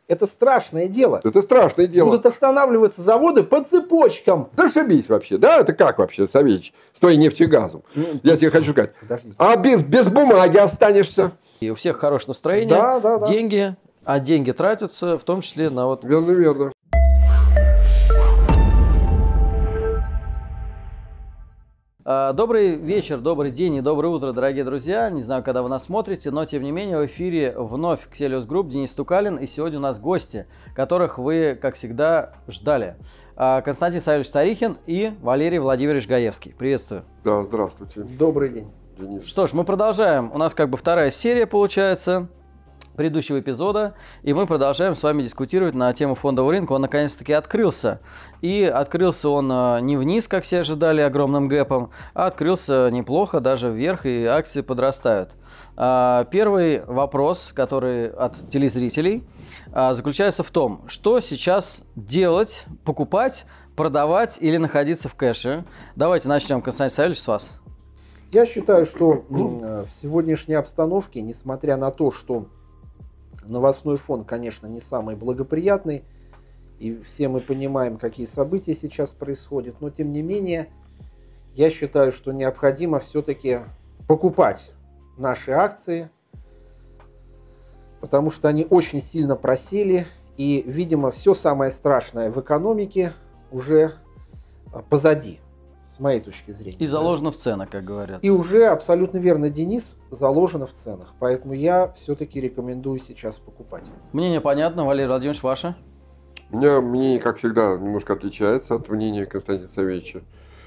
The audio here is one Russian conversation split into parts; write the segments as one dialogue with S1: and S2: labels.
S1: Это страшное дело.
S2: Это страшное дело.
S1: Будут останавливаться заводы по цепочкам.
S2: Да шибись вообще, да? Это как вообще, Савельич, с твоей нефтегазом? Я тебе хочу сказать.
S1: Подождите.
S2: А без бумаги останешься.
S3: И у всех хорошее настроение,
S1: Да.
S3: деньги, а деньги тратятся в том числе на вот...
S2: Верно, верно.
S3: Добрый вечер, добрый день и доброе утро, дорогие друзья. Не знаю, когда вы нас смотрите, но тем не менее в эфире вновь Кселиус Групп, Денис Тукалин. И сегодня у нас гости, которых вы, как всегда, ждали. Константин Савельевич Царихин и Валерий Владимирович Гаевский. Приветствую.
S2: Да, здравствуйте.
S1: Добрый день.
S2: Денис.
S3: Что ж, мы продолжаем. У нас как бы вторая серия получается предыдущего эпизода, и мы продолжаем с вами дискутировать на тему фондового рынка. Он наконец-таки открылся. И открылся он не вниз, как все ожидали, огромным гэпом, а открылся неплохо, даже вверх, и акции подрастают. Первый вопрос, который от телезрителей, заключается в том, что сейчас делать, покупать, продавать или находиться в кэше. Давайте начнем, Константин Савельевич, с вас.
S1: Я считаю, что в сегодняшней обстановке, несмотря на то, что новостной фон, конечно, не самый благоприятный, и все мы понимаем, какие события сейчас происходят, но тем не менее, я считаю, что необходимо все-таки покупать наши акции, потому что они очень сильно просели, и, видимо, все самое страшное в экономике уже позади, с моей точки зрения.
S3: И заложено в ценах, как говорят.
S1: И уже, абсолютно верно, Денис, заложено в ценах. Поэтому я все-таки рекомендую сейчас покупать.
S3: Мнение понятно. Валерий Владимирович, ваше?
S2: У меня мнение, как всегда, немножко отличается от мнения Константина Савельевича.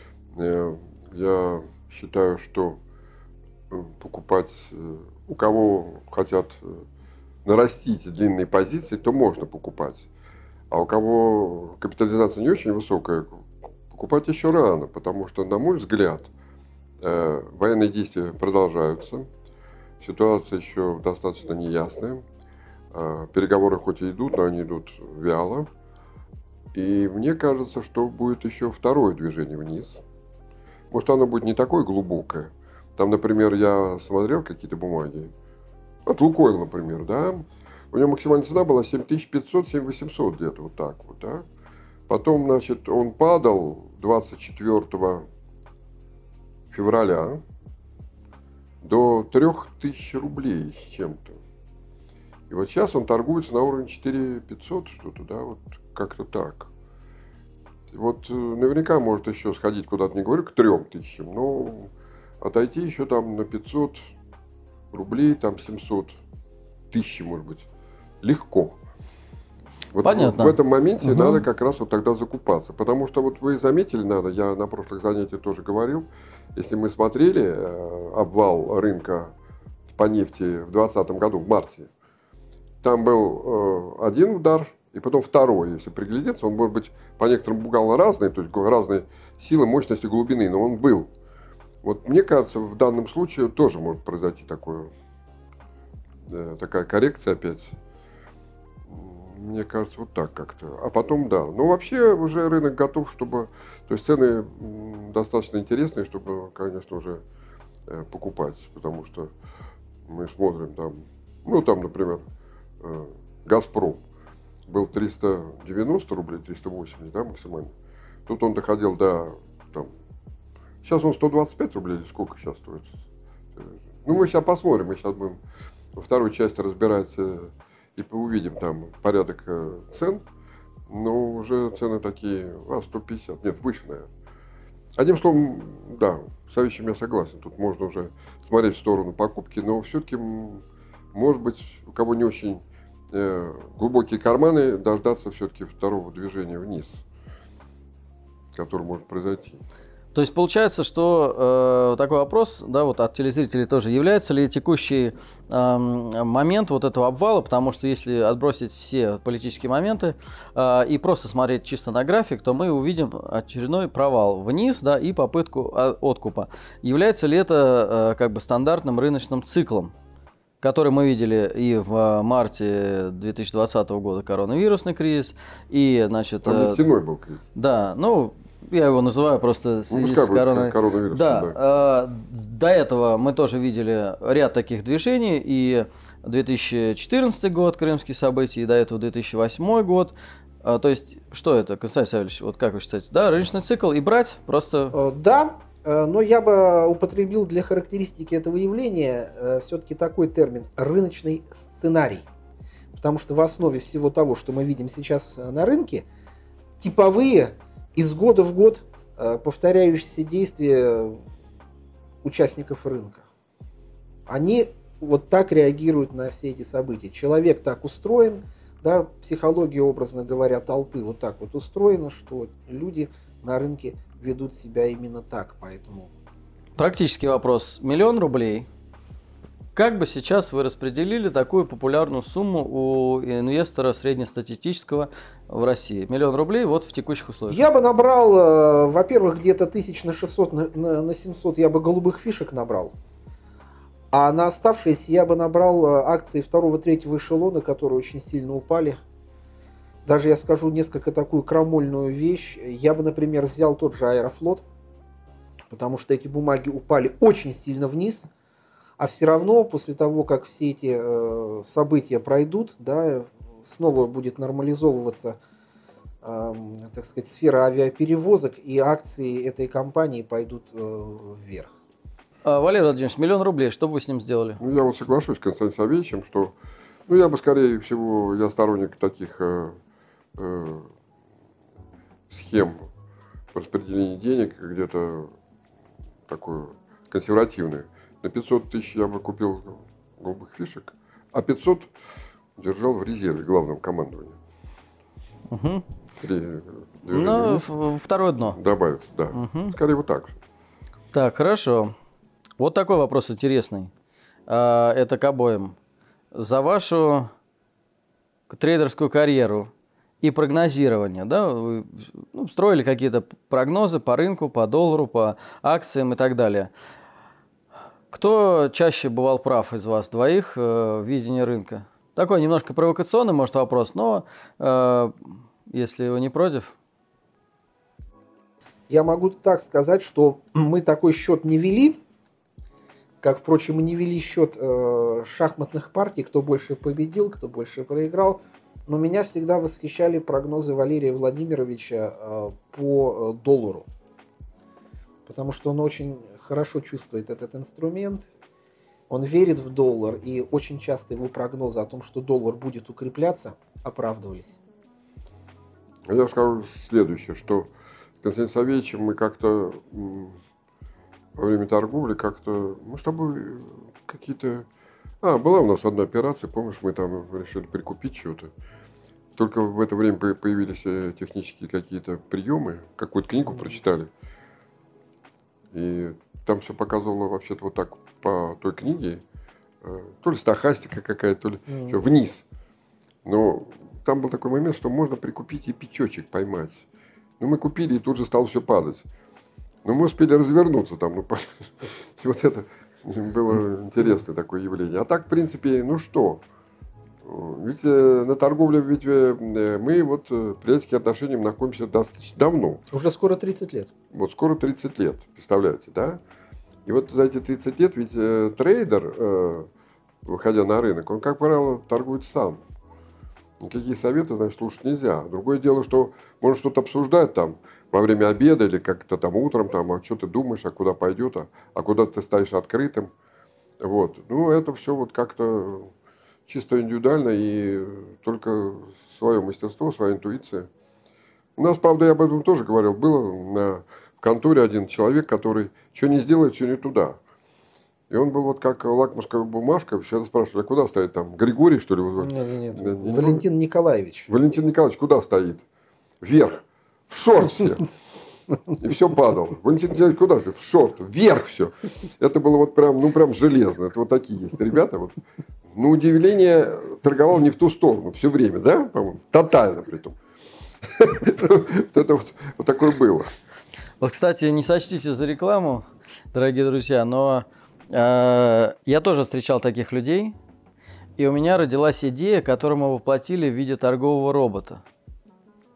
S2: Я считаю, что покупать, у кого хотят нарастить длинные позиции, то можно покупать. А у кого капитализация не очень высокая, покупать еще рано, потому что, на мой взгляд, военные действия продолжаются, ситуация еще достаточно неясная, переговоры хоть и идут, но они идут вяло, и мне кажется, что будет еще второе движение вниз. Может, оно будет не такое глубокое. Там, например, я смотрел какие-то бумаги, от Лукойла, например, да, у него максимальная цена была 7500, 7800 где-то, вот так вот, да. Потом, значит, он падал 24 февраля до 3000 рублей с чем-то. И вот сейчас он торгуется на уровне 4500 что-то, да, вот как-то так. Вот наверняка может еще сходить куда-то, не говорю, к 3000, но отойти еще там на 500 рублей, там 700 тысяч, может быть, легко. Вот
S3: понятно.
S2: В этом моменте надо как раз вот тогда закупаться. Потому что вот вы заметили, я на прошлых занятиях тоже говорил, если мы смотрели обвал рынка по нефти в 2020 году, в марте, там был один удар, и потом второй. Если приглядеться, он может быть по некоторым буквально разный, то есть разные силы, мощности, глубины, но он был. Вот мне кажется, в данном случае тоже может произойти такая коррекция опять. Мне кажется, вот так как-то. А потом, да. Но вообще уже рынок готов, чтобы... То есть цены достаточно интересные, чтобы, конечно, уже покупать. Потому что мы смотрим там... Ну, там, например, «Газпром» был 390 рублей, 380, да, максимально. Тут он доходил до... Там, сейчас он 125 рублей, или сколько сейчас стоит? Ну, мы сейчас посмотрим. Мы сейчас будем во второй части разбирать... И увидим там порядок цен, но уже цены такие, 150, нет, выше, наверное. Одним словом, да, с Савельичем я согласен, тут можно уже смотреть в сторону покупки, но все-таки, может быть, у кого не очень глубокие карманы, дождаться все-таки второго движения вниз, который может произойти.
S3: То есть получается, что такой вопрос, да, вот от телезрителей тоже, является ли текущий момент вот этого обвала, потому что если отбросить все политические моменты и просто смотреть чисто на график, то мы увидим очередной провал вниз, да, и попытку откупа. Является ли это как бы стандартным рыночным циклом, который мы видели и в марте 2020 года, коронавирусный кризис, и, значит...
S2: Там нефтяной был кризис.
S3: Да, ну... Я его называю просто в связи с
S2: коронавирусом.
S3: Да, до этого мы тоже видели ряд таких движений, и 2014 год, крымские события, и до этого 2008 год. То есть, что это, Константин Савельевич, вот как вы считаете, да, рыночный цикл и брать просто...
S1: Да, но я бы употребил для характеристики этого явления все-таки такой термин – рыночный сценарий. Потому что в основе всего того, что мы видим сейчас на рынке, типовые, из года в год повторяющиеся действия участников рынка. Они вот так реагируют на все эти события. Человек так устроен, да, психология, образно говоря, толпы вот так вот устроена, что люди на рынке ведут себя именно так, поэтому...
S3: Практический вопрос. 1 000 000 рублей. Как бы сейчас вы распределили такую популярную сумму у инвестора среднестатистического в России? 1 000 000 рублей вот в текущих условиях.
S1: Я бы набрал, во-первых, где-то 1600 на 700 я бы голубых фишек набрал. А на оставшиеся я бы набрал акции 2-3 эшелона, которые очень сильно упали. Даже я скажу несколько такую крамольную вещь. Я бы, например, взял тот же Аэрофлот, потому что эти бумаги упали очень сильно вниз. А все равно, после того, как все эти события пройдут, да, снова будет нормализовываться, так сказать, сфера авиаперевозок, и акции этой компании пойдут вверх.
S3: Валерий Владимирович, 1 000 000 рублей, что бы вы с ним сделали?
S2: Ну, я вот соглашусь с Константином Савельевичем, что, ну, я бы, скорее всего, я сторонник таких схем распределения денег, где-то такую консервативную. На 500 000 я бы купил голубых фишек, а 500 держал в резерве главном командовании.
S3: Угу. Ну, второе дно.
S2: Добавится, да.
S3: Угу.
S2: Скорее вот так.
S3: Так, хорошо. Вот такой вопрос интересный. Это к обоим. За вашу трейдерскую карьеру и прогнозирование, да, вы строили какие-то прогнозы по рынку, по доллару, по акциям и так далее. Кто чаще бывал прав из вас двоих в видении рынка? Такой немножко провокационный, может, вопрос, но если вы не против.
S1: Я могу так сказать, что мы такой счет не вели, как, впрочем, мы не вели счет шахматных партий, кто больше победил, кто больше проиграл. Но меня всегда восхищали прогнозы Валерия Владимировича по доллару. Потому что он очень хорошо чувствует этот инструмент, он верит в доллар, и очень часто его прогнозы о том, что доллар будет укрепляться, оправдывались.
S2: Я скажу следующее, что с Константином Савельевичем мы как-то во время торговли мы с тобой какие-то... была у нас одна операция, помнишь, мы там решили прикупить чего-то. Только в это время появились технические какие-то приемы, какую-то книгу прочитали. И там все показывало вообще-то вот так по той книге, то ли стохастика какая-то, то ли вниз. Но там был такой момент, что можно прикупить и пятачок поймать. Мы купили, и тут же стало все падать. Но мы успели развернуться там. Вот это было интересное такое явление. А так, в принципе, ну что? Ведь на торговле мы вот в приятельских отношениях находимся достаточно давно.
S1: Уже скоро 30 лет.
S2: Вот скоро 30 лет, представляете, да? И вот за эти 30 лет ведь трейдер, выходя на рынок, он, как правило, торгует сам. Никакие советы, значит, слушать нельзя. Другое дело, что можно что-то обсуждать там во время обеда или как-то там утром, а что ты думаешь, а куда пойдет, а куда ты стоишь открытым. Вот. Ну, это все вот как-то чисто индивидуально и только свое мастерство, своя интуиция. У нас, правда, я об этом тоже говорил, был в конторе один человек, который что не сделает, все не туда. И он был вот как лакмусская бумажка, всегда спрашивали, а куда стоит там? Григорий, что ли?
S1: Нет. Валентин Николаевич.
S2: Валентин Николаевич куда стоит? Вверх. В шорт все. И все падало. Валентин Николаевич куда? В шорт. Вверх все. Это было вот прям железно. Это вот такие есть ребята. Вот. На удивление торговал не в ту сторону все время, да, по-моему? Тотально при том. Это вот такое было.
S3: Вот, кстати, не сочтите за рекламу, дорогие друзья, но я тоже встречал таких людей, и у меня родилась идея, которую мы воплотили в виде торгового робота.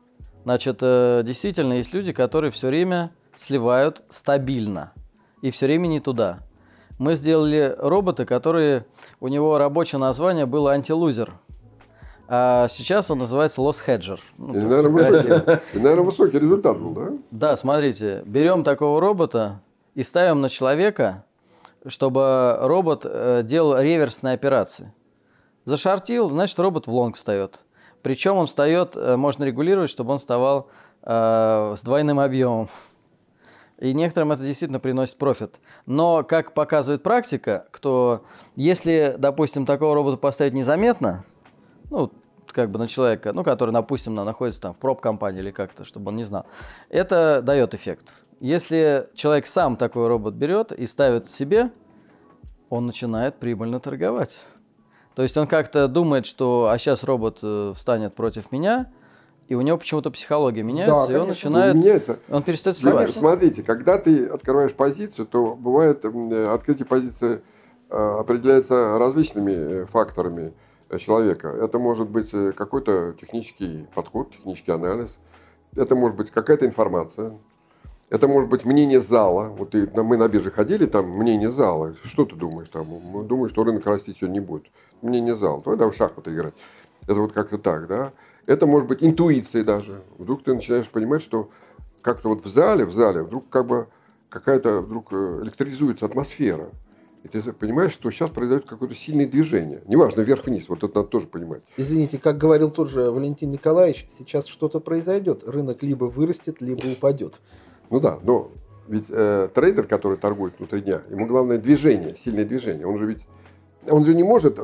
S3: Значит, действительно, есть люди, которые все время сливают стабильно. И все время не туда. Мы сделали робота, который, у него рабочее название было антилузер. А сейчас он называется Loss Hedger.
S2: И, наверное, высокий результат был, да?
S3: Да, смотрите, берем такого робота и ставим на человека, чтобы робот делал реверсные операции. Зашортил, значит, робот в лонг встает. Причем он встает, можно регулировать, чтобы он вставал с двойным объемом. И некоторым это действительно приносит профит. Но, как показывает практика, если, допустим, такого робота поставить незаметно, ну, как бы на человека, ну, который, допустим, находится там в проб-компании или как-то, чтобы он не знал, это дает эффект. Если человек сам такой робот берет и ставит себе, он начинает прибыльно торговать. То есть он как-то думает, что сейчас робот встанет против меня, и у него почему-то психология меняется, и он начинает, он перестает сливать.
S2: Смотрите, когда ты открываешь позицию, то бывает, открытие позиции определяется различными факторами человека. Это может быть какой-то технический подход, технический анализ, это может быть какая-то информация, это может быть мнение зала. Вот мы на бирже ходили, там мнение зала. Что ты думаешь? Там, мы думаем, что рынок расти сегодня не будет. Мнение зала. Давай в шахматы играть. Это вот как-то так, да? Это может быть интуицией даже. Вдруг ты начинаешь понимать, что как-то вот в зале вдруг как бы какая-то вдруг электризуется атмосфера. И ты понимаешь, что сейчас произойдет какое-то сильное движение. Неважно, вверх-вниз, вот это надо тоже понимать.
S1: Извините, как говорил тот же Валентин Николаевич, сейчас что-то произойдет. Рынок либо вырастет, либо упадет.
S2: Ну да, но ведь трейдер, который торгует внутри дня, ему главное движение, сильное движение. Он же не может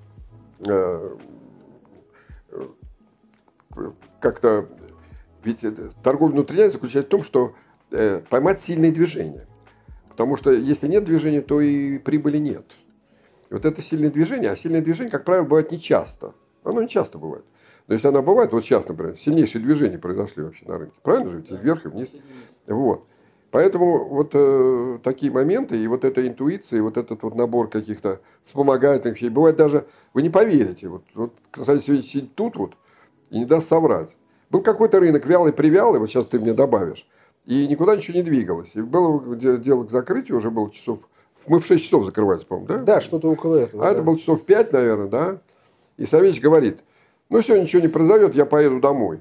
S2: как-то... Ведь торговля внутри дня заключается в том, что поймать сильное движение. Потому что если нет движения, то и прибыли нет. И вот это сильное движение, а сильное движение, как правило, бывает нечасто. Оно не часто бывает. Но если оно бывает, вот сейчас, например, сильнейшие движения произошли вообще на рынке. Правильно же? Вверх и вниз. Вот. Поэтому вот такие моменты, и вот эта интуиция, и вот этот вот набор каких-то вспомогательных вещей. Бывает даже, вы не поверите, вот кстати, сегодня сидит тут вот и не даст соврать. Был какой-то рынок вялый-привялый, вот сейчас ты мне добавишь, и никуда ничего не двигалось. И было дело к закрытию, уже было часов... Мы в 6 часов закрывались, по-моему, да?
S1: Да, что-то около этого.
S2: А да. Это было часов 5, наверное, да? И Савельич говорит, ну все, ничего не произойдет, я поеду домой.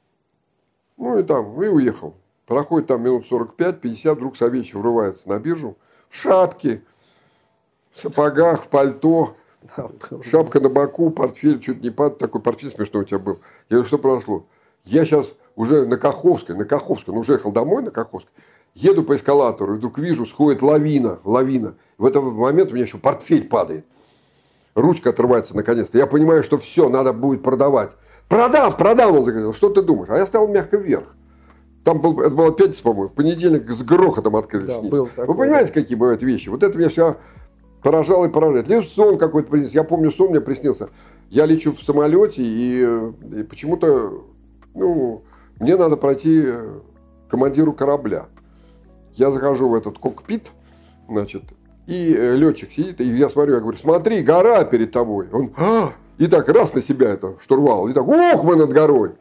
S2: Ну и уехал. Проходит там минут 45-50, вдруг Савельич врывается на биржу в шапке, в сапогах, в пальто, шапка на боку, портфель чуть не падает, такой портфель смешной у тебя был. Я говорю, что произошло? Я сейчас уже на Каховской, ну уже ехал домой на Каховской, еду по эскалатору, и вдруг вижу, сходит лавина. В этот момент у меня еще портфель падает. Ручка отрывается наконец-то. Я понимаю, что все, надо будет продавать. Продам, он заговорил. Что ты думаешь? А я стал мягко вверх. Это было пятница, по-моему. В понедельник с грохотом открылись. Да, вы понимаете, какие бывают вещи? Вот это меня все поражало и поражает. Лишь сон какой-то приснился. Я помню, сон мне приснился. Я лечу в самолете, и почему-то, мне надо пройти командиру корабля. Я захожу в этот кокпит, значит, и летчик сидит, и я смотрю, я говорю, смотри, гора перед тобой. Он, и так раз на себя это штурвал, и так, мы над горой.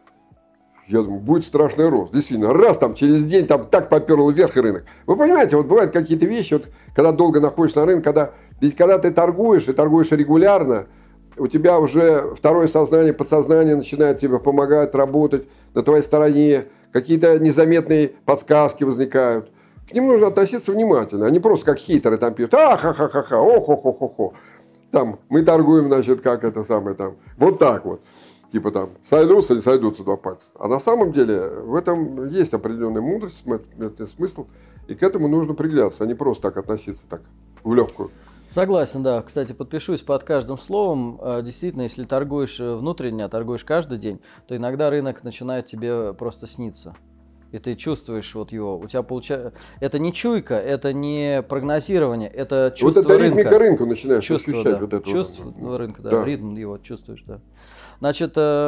S2: Я думаю, будет страшный рост. Действительно, раз там через день там так поперло вверх и рынок. Вы понимаете, вот бывают какие-то вещи, вот, когда долго находишься на рынке, когда ты торгуешь, и торгуешь регулярно, у тебя уже второе сознание, подсознание начинает тебе помогать работать на твоей стороне, какие-то незаметные подсказки возникают. К ним нужно относиться внимательно, а не просто как хейтеры там пьют, ха-ха-ха-ха, охо-хо-хо-хо. Там, мы торгуем, значит, как это самое там, вот так вот. Типа там, сойдутся или сойдутся два пальца. А на самом деле в этом есть определенная мудрость, смысл, и к этому нужно приглядываться, а не просто так относиться так в легкую.
S3: Согласен, да. Кстати, подпишусь под каждым словом. Действительно, если торгуешь внутренне, торгуешь каждый день, то иногда рынок начинает тебе просто сниться. И ты чувствуешь вот его. У тебя получается... Это не чуйка, это не прогнозирование, это чувство рынка. Вот это
S2: ритмика рынка начинаешь
S3: чувство,
S2: ощущать.
S3: Да.
S2: Вот это
S3: чувство рынка, да.
S2: Да.
S3: Ритм его чувствуешь, да. Значит,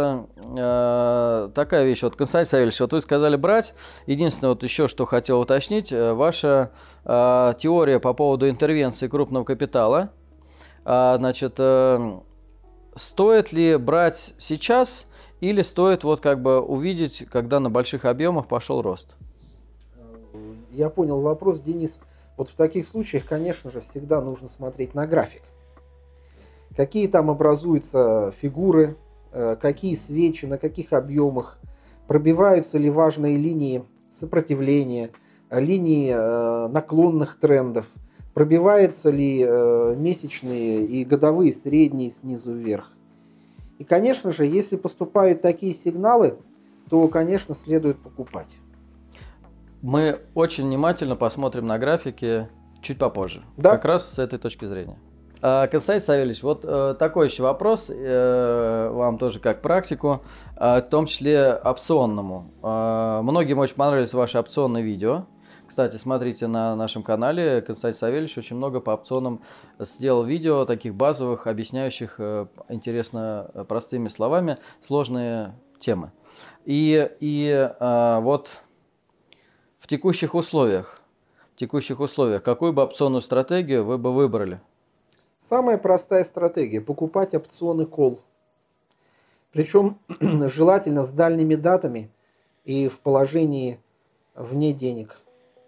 S3: такая вещь. Вот, Константин Савельевич, вот вы сказали брать. Единственное, вот еще что хотел уточнить. Ваша теория по поводу интервенции крупного капитала. Значит, стоит ли брать сейчас или стоит вот как бы увидеть, когда на больших объемах пошел рост?
S1: Я понял вопрос, Денис. Вот в таких случаях, конечно же, всегда нужно смотреть на график. Какие там образуются фигуры, какие свечи, на каких объемах, пробиваются ли важные линии сопротивления, линии наклонных трендов, пробиваются ли месячные и годовые средние снизу вверх. И, конечно же, если поступают такие сигналы, то, конечно, следует покупать.
S3: Мы очень внимательно посмотрим на графики чуть попозже,
S1: Да.
S3: как раз с этой точки зрения. Константин Савельевич, вот такой еще вопрос, вам тоже как практику, в том числе опционному. Многим очень понравились ваши опционные видео. Кстати, смотрите на нашем канале, Константин Савельевич очень много по опционам сделал видео, таких базовых, объясняющих интересно простыми словами сложные темы. И вот в текущих условиях, какую бы опционную стратегию вы бы выбрали?
S1: Самая простая стратегия – покупать опционы call. Причем желательно с дальними датами и в положении вне денег.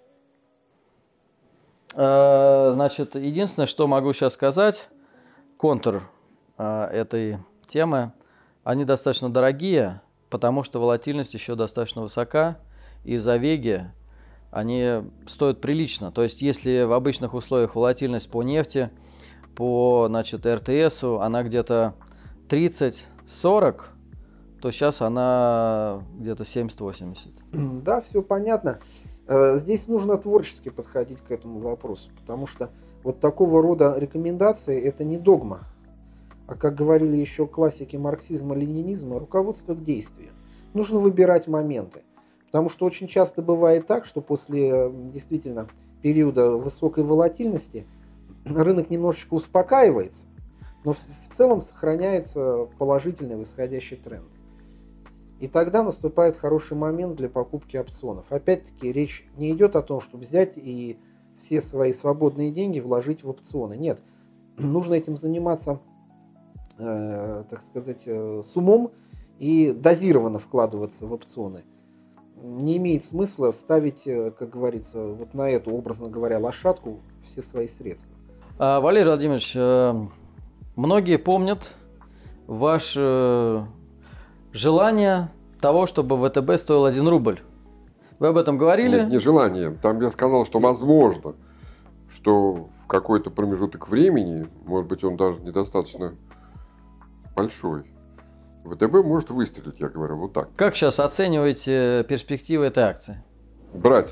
S3: Значит, единственное, что могу сейчас сказать, контур этой темы, они достаточно дорогие, потому что волатильность еще достаточно высока, и за веги они стоят прилично. То есть, если в обычных условиях волатильность по нефти, по, значит, РТСу, она где-то 30-40, то сейчас она где-то 70-80.
S1: Да, все понятно. Здесь нужно творчески подходить к этому вопросу, потому что вот такого рода рекомендации – это не догма, а, как говорили еще классики марксизма-ленинизма, руководство к действию. Нужно выбирать моменты, потому что очень часто бывает так, что после действительно периода высокой волатильности рынок немножечко успокаивается, но в целом сохраняется положительный восходящий тренд. И тогда наступает хороший момент для покупки опционов. Опять-таки речь не идет о том, чтобы взять и все свои свободные деньги вложить в опционы. Нет, нужно этим заниматься, так сказать, с умом и дозированно вкладываться в опционы. Не имеет смысла ставить, как говорится, вот на эту, образно говоря, лошадку все свои средства.
S3: Валерий Владимирович, многие помнят ваше желание того, чтобы ВТБ стоил 1 рубль. Вы об этом говорили?
S2: Нет, не желание. Там я сказал, что возможно, что в какой-то промежуток времени, может быть, он даже недостаточно большой, ВТБ может выстрелить, я говорю, вот так.
S3: Как сейчас оцениваете перспективы этой акции?
S2: Брать.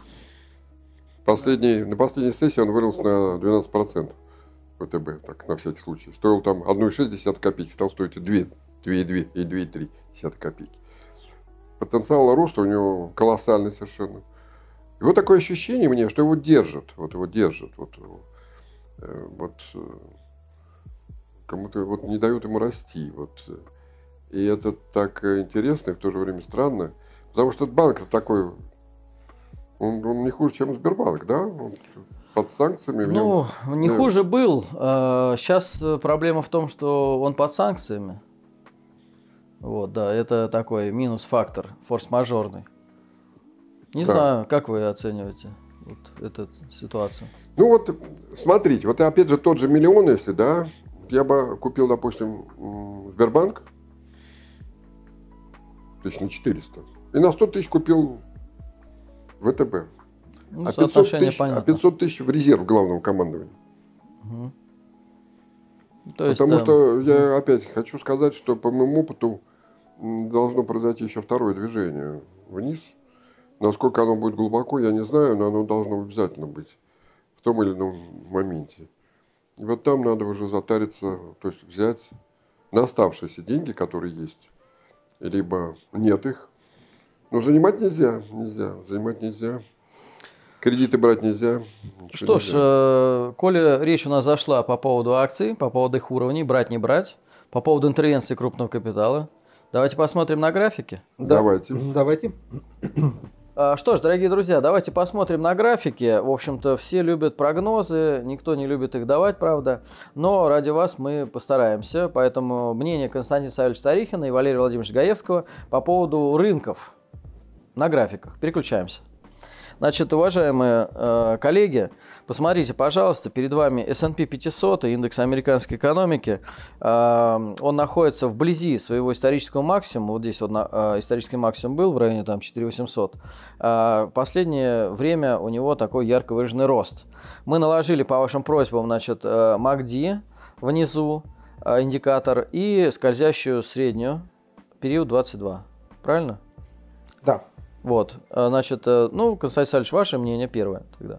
S2: На последней сессии он вырос на 12%. ВТБ, так, на всякий случай. Стоил там 1,6 копейки, стал стоить 2,2 и 2,3 копейки. Потенциал роста у него колоссальный совершенно. И вот такое ощущение мне, что его держат. Вот его держат. Кому-то вот не дают ему расти. И это так интересно и в то же время странно. Потому что этот банк такой, он не хуже, чем Сбербанк, да? Он под санкциями.
S3: Ну, не хуже был. Сейчас проблема в том, что он под санкциями. Вот, да, это такой минус-фактор, форс-мажорный. Не знаю, как вы оцениваете вот эту ситуацию?
S2: Ну вот, смотрите, вот опять же тот же миллион, если, да, я бы купил, допустим, Сбербанк, тысяч на 400, и на 100 тысяч купил ВТБ.
S3: Ну,
S2: а 500 тысяч в резерв главного командования.
S3: Угу. То есть,
S2: потому что я опять хочу сказать, что по моему опыту должно произойти еще второе движение вниз. Насколько оно будет глубоко, я не знаю, но оно должно обязательно быть в том или ином моменте. И вот там надо уже затариться, то есть взять на оставшиеся деньги, которые есть, либо нет их. Но занимать нельзя. Кредиты брать нельзя.
S3: Что ж, коли речь у нас зашла по поводу акций, по поводу их уровней, брать, не брать, по поводу интервенции крупного капитала, давайте посмотрим на графики.
S2: Давайте.
S1: Давайте.
S3: Что ж, дорогие друзья, давайте посмотрим на графики. В общем-то, все любят прогнозы, никто не любит их давать, правда. Но ради вас мы постараемся. Поэтому мнение Константина Савельевича Старихина и Валерия Владимировича Гаевского по поводу рынков на графиках. Переключаемся. Значит, уважаемые коллеги, посмотрите, пожалуйста, перед вами S&P 500, индекс американской экономики. Он находится вблизи своего исторического максимума. Вот здесь вот исторический максимум был в районе там 4800. В последнее время у него такой ярко выраженный рост. Мы наложили по вашим просьбам, значит, MACD внизу, индикатор, и скользящую среднюю, период 22. Правильно?
S1: Да.
S3: Вот, значит, ну, Константин Савельевич, ваше мнение первое тогда.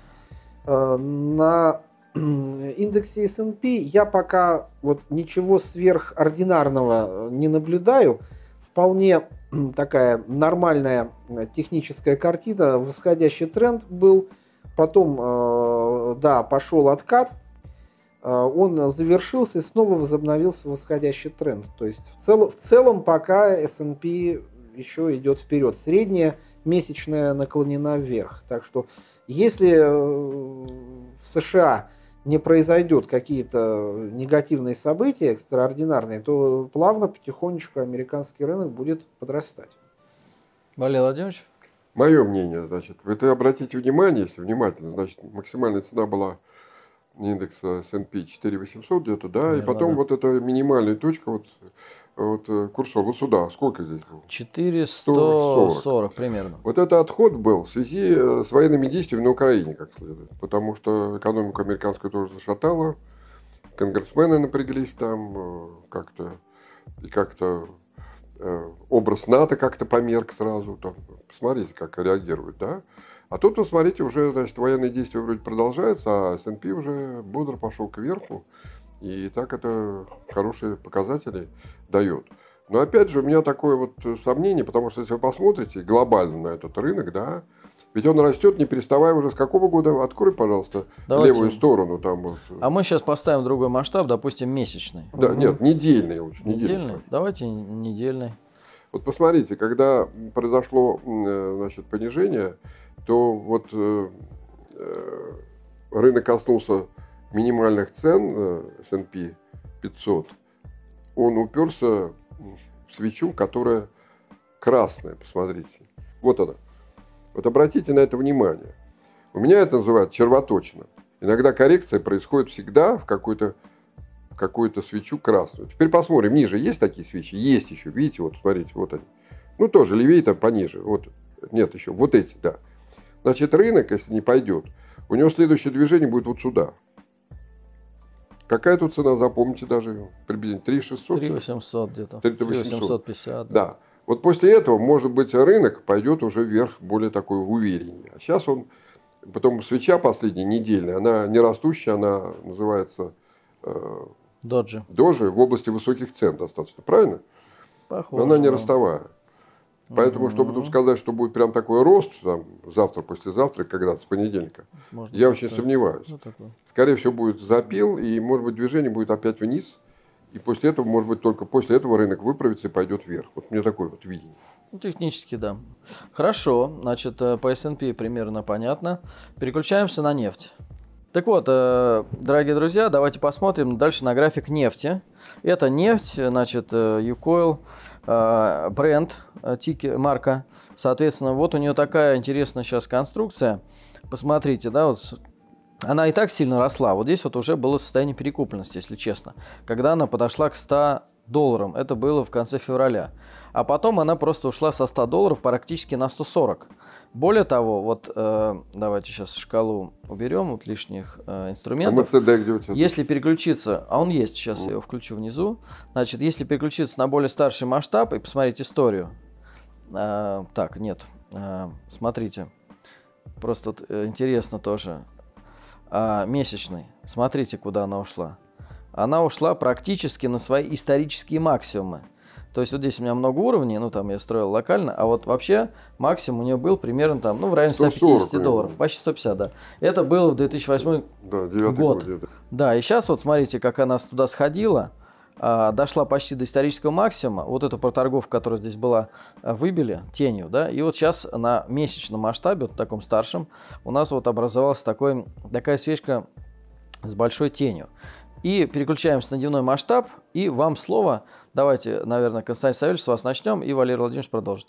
S1: На индексе S&P я пока вот ничего сверхординарного не наблюдаю. Вполне такая нормальная техническая картина, восходящий тренд был, потом, да, пошел откат, он завершился и снова возобновился восходящий тренд. То есть в целом пока S&P еще идет вперед. Средняя месячная наклонена вверх. Так что если в США не произойдут какие-то негативные события экстраординарные, то плавно, потихонечку американский рынок будет подрастать.
S3: Валерий Владимирович?
S2: Мое мнение, значит, вы обратите внимание, если внимательно, значит, максимальная цена была индекса S&P 4800 где-то, да,
S3: Наверное,
S2: и потом
S3: да.
S2: вот эта минимальная точка, вот курсор, вот сюда, сколько здесь было?
S3: 440 примерно.
S2: Вот это отход был в связи с военными действиями на Украине, как следует. Потому что экономику американскую тоже зашатало, конгрессмены напряглись там как-то, и как-то образ НАТО как-то померк сразу. Там, посмотрите, как реагируют, да? А тут, посмотрите, уже, значит, военные действия вроде продолжаются, а S&P уже бодро пошел кверху. И так это хорошие показатели дает. Но опять же, у меня такое вот сомнение, потому что если вы посмотрите глобально на этот рынок, да, ведь он растет, не переставая уже с какого года? Открой, пожалуйста,
S3: Давайте.
S2: левую сторону. Там вот.
S3: А мы сейчас поставим другой масштаб, допустим, месячный.
S2: Да, нет, недельный лучше.
S3: Недельный? Давайте недельный.
S2: Вот посмотрите, когда произошло, значит, понижение, то вот рынок коснулся минимальных цен S&P 500, он уперся в свечу, которая красная, посмотрите. Вот она. Вот обратите на это внимание. У меня это называют червоточина. Иногда коррекция происходит всегда в какую-то свечу красную. Теперь посмотрим, ниже есть такие свечи? Есть еще, видите, вот смотрите, вот они. Ну, тоже левее, там пониже. Вот. Нет еще, вот эти, да. Значит, рынок, если не пойдет, у него следующее движение будет вот сюда. Какая тут цена, запомните даже, приблизительно 3600?
S3: 3800 где-то.
S2: 3850.
S3: Да.
S2: Да. Вот после этого, может быть, рынок пойдет уже вверх более такой увереннее. А сейчас он, потом свеча последняя, недельная, она не растущая, она называется
S3: доджи
S2: в области высоких цен достаточно, правильно?
S3: Похоже.
S2: Но она не ростовая. Поэтому, чтобы тут сказать, что будет прям такой рост там, завтра, послезавтра, когда-то с понедельника, возможно, я очень сомневаюсь. Скорее всего, будет запил, и, может быть, движение будет опять вниз. И после этого, может быть, только после этого рынок выправится и пойдет вверх. Вот мне такое вот видение.
S3: Технически, да. Хорошо. Значит, по S&P примерно понятно. Переключаемся на нефть. Так вот, дорогие друзья, давайте посмотрим дальше на график нефти. Это нефть, значит, Юкойл, бренд, марка. Соответственно, вот у нее такая интересная сейчас конструкция. Посмотрите, да, вот она и так сильно росла. Вот здесь вот уже было состояние перекупленности, если честно. Когда она подошла к $100, это было в конце февраля. А потом она просто ушла со $100 практически на 140. Более того, вот давайте сейчас шкалу уберем, вот лишних инструментов.
S2: А МЦД где у тебя?
S3: Если переключиться, а он есть, сейчас я его включу внизу. Значит, если переключиться на более старший масштаб и посмотреть историю. Так, нет, смотрите, просто вот, интересно тоже. Месячный, смотрите, куда она ушла. Она ушла практически на свои исторические максимумы. То есть вот здесь у меня много уровней, ну там я строил локально, а вот вообще максимум у нее был примерно там, ну в районе $150, почти 150, да. Это было в 2008 год. Да, и сейчас вот смотрите, как она туда сходила, дошла почти до исторического максимума. Вот эту проторговку, которая здесь была, выбили тенью, да, и вот сейчас на месячном масштабе, вот таком старшем, у нас вот образовалась такая свечка с большой тенью. И переключаемся на дневной масштаб, и вам слово. Давайте, наверное, Константин Савельевич, с вас начнем, и Валерий Владимирович продолжит.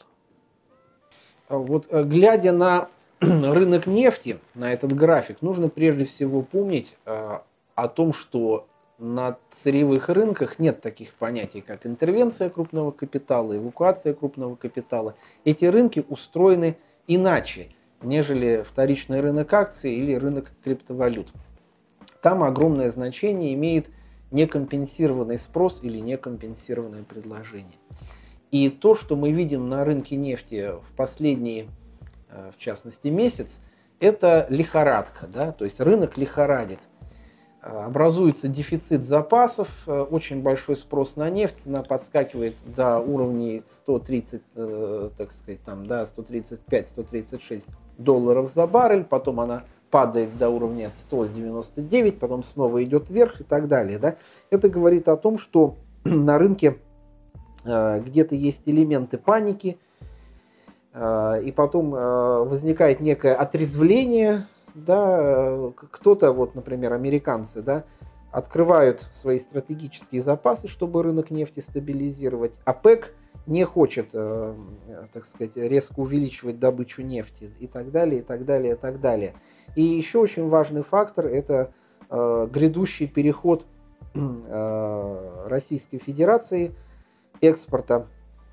S1: Вот глядя на рынок нефти, на этот график, нужно прежде всего помнить о том, что на сырьевых рынках нет таких понятий, как интервенция крупного капитала, эвакуация крупного капитала. Эти рынки устроены иначе, нежели вторичный рынок акций или рынок криптовалют. Там огромное значение имеет некомпенсированный спрос или некомпенсированное предложение. И то, что мы видим на рынке нефти в последний, в частности, месяц, это лихорадка, да? То есть рынок лихорадит. Образуется дефицит запасов, очень большой спрос на нефть, цена подскакивает до уровней 130, так сказать, там, да, 135-136 долларов за баррель, потом она падает до уровня 199, потом снова идет вверх и так далее. Да? Это говорит о том, что на рынке где-то есть элементы паники, и потом возникает некое отрезвление. Да? Кто-то, вот, например, американцы, да, открывают свои стратегические запасы, чтобы рынок нефти стабилизировать. ОПЕК не хочет, так сказать, резко увеличивать добычу нефти и так далее, и так далее, и так далее. И еще очень важный фактор – это грядущий переход Российской Федерации экспорта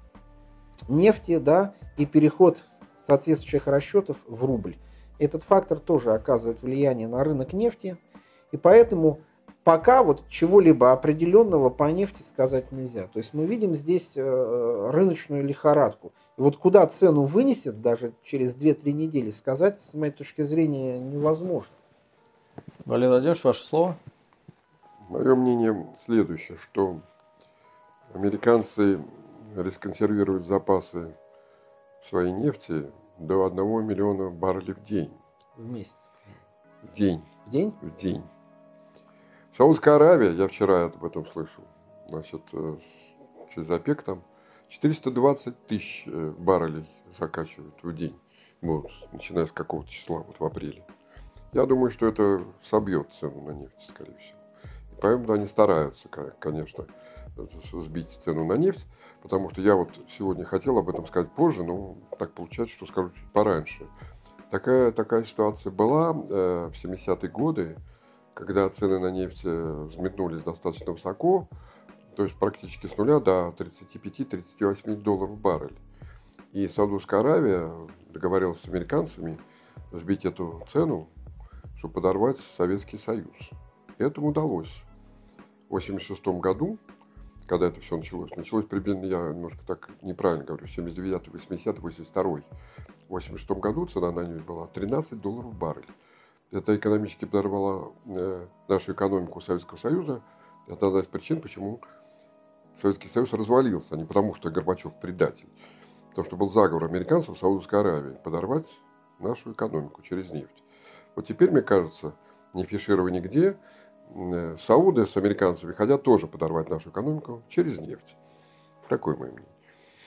S1: нефти, да, и переход соответствующих расчетов в рубль. Этот фактор тоже оказывает влияние на рынок нефти, и поэтому пока вот чего-либо определенного по нефти сказать нельзя. То есть мы видим здесь рыночную лихорадку. И вот куда цену вынесет даже через 2-3 недели, сказать, с моей точки зрения, невозможно.
S3: Валерий Владимирович, ваше слово.
S2: Мое мнение следующее, что американцы расконсервируют запасы своей нефти до 1 миллиона баррелей в день.
S1: В месяц.
S2: В день.
S1: В день?
S2: В день. Саудовская Аравия, я вчера об этом слышал, значит, через ОПЕК там 420 тысяч баррелей закачивают в день, вот, начиная с какого-то числа, вот в апреле. Я думаю, что это собьет цену на нефть, скорее всего. И поэтому они стараются, конечно, сбить цену на нефть, потому что я вот сегодня хотел об этом сказать позже, но так получается, что скажу чуть пораньше. Такая ситуация была в 70-е годы, когда цены на нефть взметнулись достаточно высоко, то есть практически с нуля до 35-38 долларов в баррель. И Саудовская Аравия договорилась с американцами сбить эту цену, чтобы подорвать Советский Союз. И этому удалось. В 1986 году, когда это все началось примерно, я немножко так неправильно говорю, 79, 80, 82. В 1986 году цена на нефть была 13 долларов в баррель. Это экономически подорвало нашу экономику Советского Союза. Это одна из причин, почему Советский Союз развалился, а не потому, что Горбачев предатель. Потому что был заговор американцев в Саудовской Аравии подорвать нашу экономику через нефть. Вот теперь, мне кажется, не афишируя нигде, сауды с американцами хотят тоже подорвать нашу экономику через нефть. Такое мое мнение.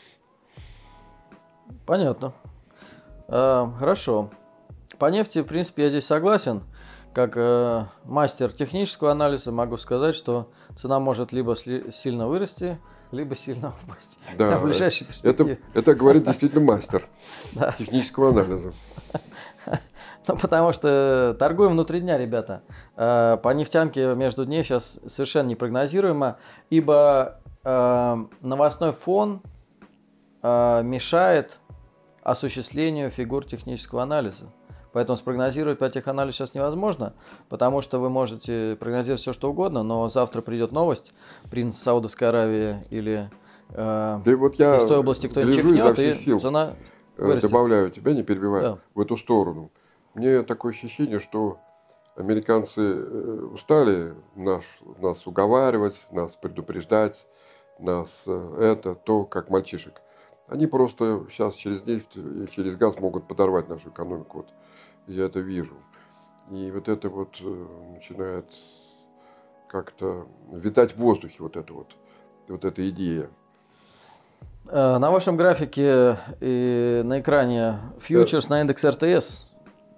S3: Понятно. Хорошо. По нефти, в принципе, я здесь согласен. Как мастер технического анализа могу сказать, что цена может либо сильно вырасти, либо сильно упасть.
S2: Да,
S3: в ближайшей перспективе.
S2: Это говорит действительно мастер технического анализа.
S3: Ну, потому что торгуем внутри дня, ребята. По нефтянке между дней сейчас совершенно непрогнозируемо, ибо новостной фон мешает осуществлению фигур технического анализа. Поэтому спрогнозировать по теханализу сейчас невозможно, потому что вы можете прогнозировать все, что угодно, но завтра придет новость, принц Саудовской Аравии или из той области кто-нибудь чихнет, и цена вырастет.
S2: Добавляю тебя, не перебивай,
S3: Да.
S2: в эту сторону. Мне такое ощущение, что американцы устали нас уговаривать, нас предупреждать, то, как мальчишек. Они просто сейчас через нефть, через газ могут подорвать нашу экономику. Вот. Я это вижу. И вот это вот начинает как-то витать в воздухе вот эта идея.
S3: На вашем графике и на экране фьючерс на индекс РТС.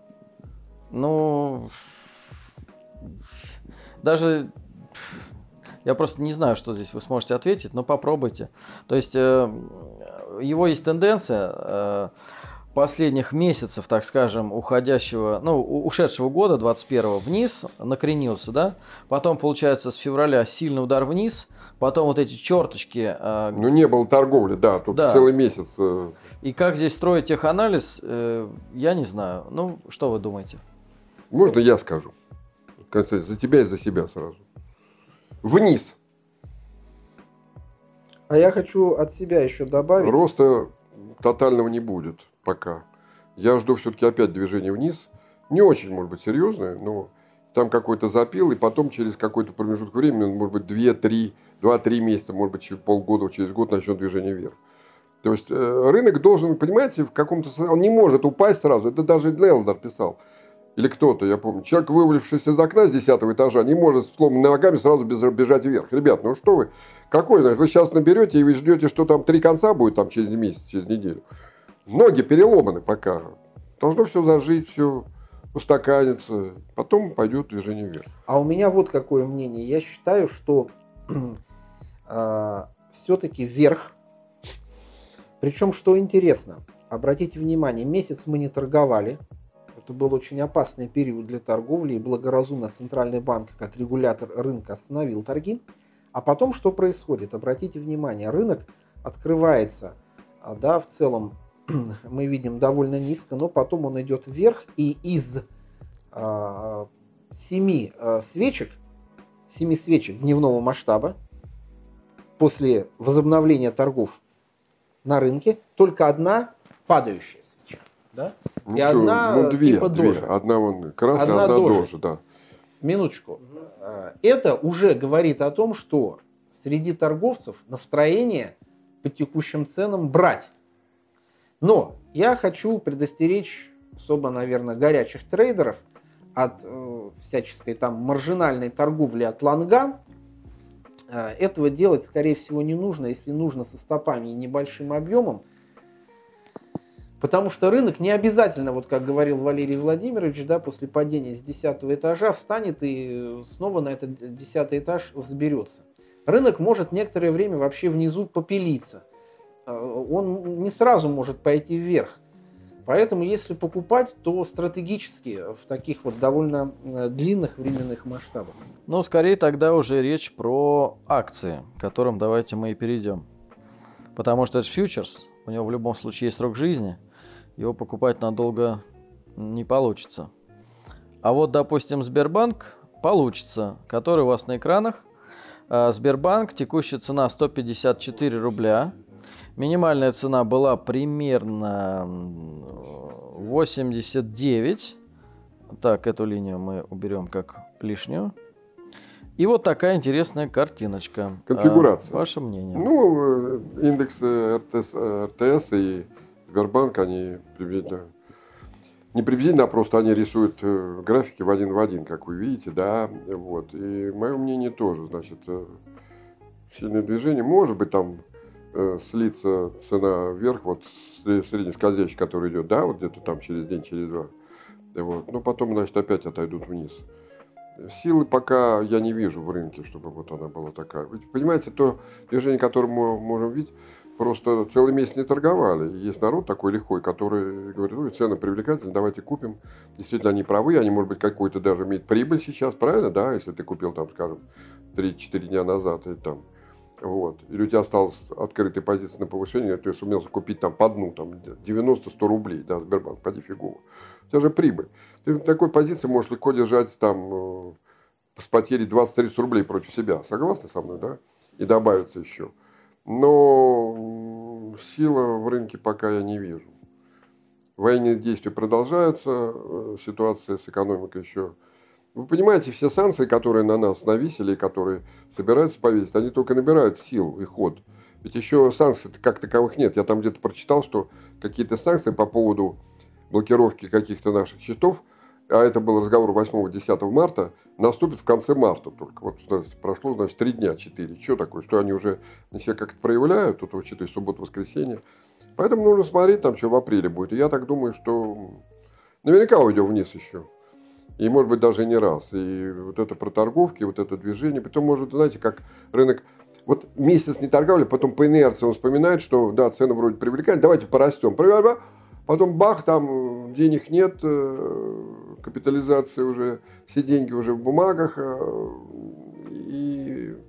S3: Ну, даже я просто не знаю, что здесь вы сможете ответить, но попробуйте. То есть его есть тенденция последних месяцев, так скажем, ушедшего года, 21-го, вниз, накренился, да? Потом, получается, с февраля сильный удар вниз, потом вот эти черточки.
S2: Ну, не было торговли, да, тут
S3: да.
S2: Целый месяц.
S3: И как здесь строить теханализ, я не знаю. Ну, что вы думаете?
S2: Можно я скажу? Константин, за тебя и за себя сразу. Вниз.
S1: А я хочу от себя еще добавить.
S2: Роста тотального не будет пока. Я жду все-таки опять движение вниз. Не очень, может быть, серьезное, но там какой-то запил, и потом через какой-то промежуток времени, может быть, 2-3 месяца, может быть, через полгода, через год начнет движение вверх. То есть рынок должен, понимаете, в каком-то... Он не может упасть сразу. Это даже Лелдер писал. Или кто-то, я помню. Человек, вывалившийся из окна с 10-го этажа, не может с сломанными ногами сразу бежать вверх. Ребят, ну что вы? Какой, значит, вы сейчас наберете и вы ждете, что там 3 конца будет там через месяц, через неделю. Ноги переломаны пока. Должно все зажить, все устаканиться. Потом пойдет движение вверх.
S1: А у меня вот какое мнение. Я считаю, что все-таки вверх. Причем, что интересно, обратите внимание, месяц мы не торговали. Это был очень опасный период для торговли, и благоразумно Центральный банк, как регулятор рынка, остановил торги. А потом что происходит? Обратите внимание, рынок открывается, да, в целом мы видим довольно низко, но потом он идет вверх, и из 7 свечек дневного масштаба после возобновления торгов на рынке только одна падающая свеча. Да?
S2: Ну,
S1: и одна
S2: две,
S1: типа дожи.
S2: Одна вон красная, одна дожи, да.
S1: Минуточку. Это уже говорит о том, что среди торговцев настроение по текущим ценам брать. Но я хочу предостеречь особо, наверное, горячих трейдеров от всяческой там маржинальной торговли от лонга. Этого делать, скорее всего, не нужно, если нужно со стопами и небольшим объемом. Потому что рынок не обязательно, вот как говорил Валерий Владимирович, да, после падения с 10-го этажа встанет и снова на этот 10-й этаж взберется. Рынок может некоторое время вообще внизу попилиться. Он не сразу может пойти вверх. Поэтому, если покупать, то стратегически в таких вот довольно длинных временных масштабах.
S3: Ну, скорее тогда уже речь про акции, к которым давайте мы и перейдем. Потому что это фьючерс, у него в любом случае есть срок жизни, его покупать надолго не получится. А вот, допустим, Сбербанк получится, который у вас на экранах. Сбербанк, текущая цена 154 рубля. Минимальная цена была примерно 89. Так, эту линию мы уберем как лишнюю. И вот такая интересная картиночка.
S2: Конфигурация.
S3: Ваше мнение?
S2: Ну, индексы РТС и Сбербанк, они не приблизительно, а просто они рисуют графики в один, как вы видите, да, вот. И мое мнение тоже, значит, сильное движение, может быть, там слиться цена вверх, вот средний скользящий, который идет, да, вот где-то там через день, через два, вот. Но потом, значит, опять отойдут вниз. Силы пока я не вижу в рынке, чтобы вот она была такая. Вы понимаете, то движение, которое мы можем видеть, просто целый месяц не торговали. Есть народ такой лихой, который говорит, ну, цены привлекательные, давайте купим. Действительно, они правы, они, может быть, какой-то даже имеют прибыль сейчас, правильно, да, если ты купил там, скажем, 3-4 дня назад, и там, вот, или у тебя осталась открытая позиция на повышение, ты сумел купить там по дну, там, 90-100 рублей, да, Сбербанк, поди фигово. У тебя же прибыль. Ты в такой позиции можешь легко держать там с потерей 20-30 рублей против себя. Согласны со мной, да? И добавится еще. Но сила в рынке пока я не вижу. Военные действия продолжаются, ситуация с экономикой еще. Вы понимаете, все санкции, которые на нас навесили, которые собираются повесить, они только набирают сил и ход. Ведь еще санкций как таковых нет. Я там где-то прочитал, что какие-то санкции по поводу блокировки каких-то наших счетов, а это был разговор 8-10 марта, наступит в конце марта только. Вот прошло, значит, 3 дня, 4. Что такое? Что они уже на себя как-то проявляют, тут учитывая субботу, воскресенье. Поэтому нужно смотреть, там, что в апреле будет. И я так думаю, что наверняка уйдем вниз еще. И, может быть, даже не раз. И вот это проторговки, вот это движение. Потом, может, знаете, как рынок... Вот месяц не торговали, потом по инерции он вспоминает, что, да, цены вроде привлекали, давайте порастем. Потом бах, там денег нет, капитализация уже, все деньги уже в бумагах, и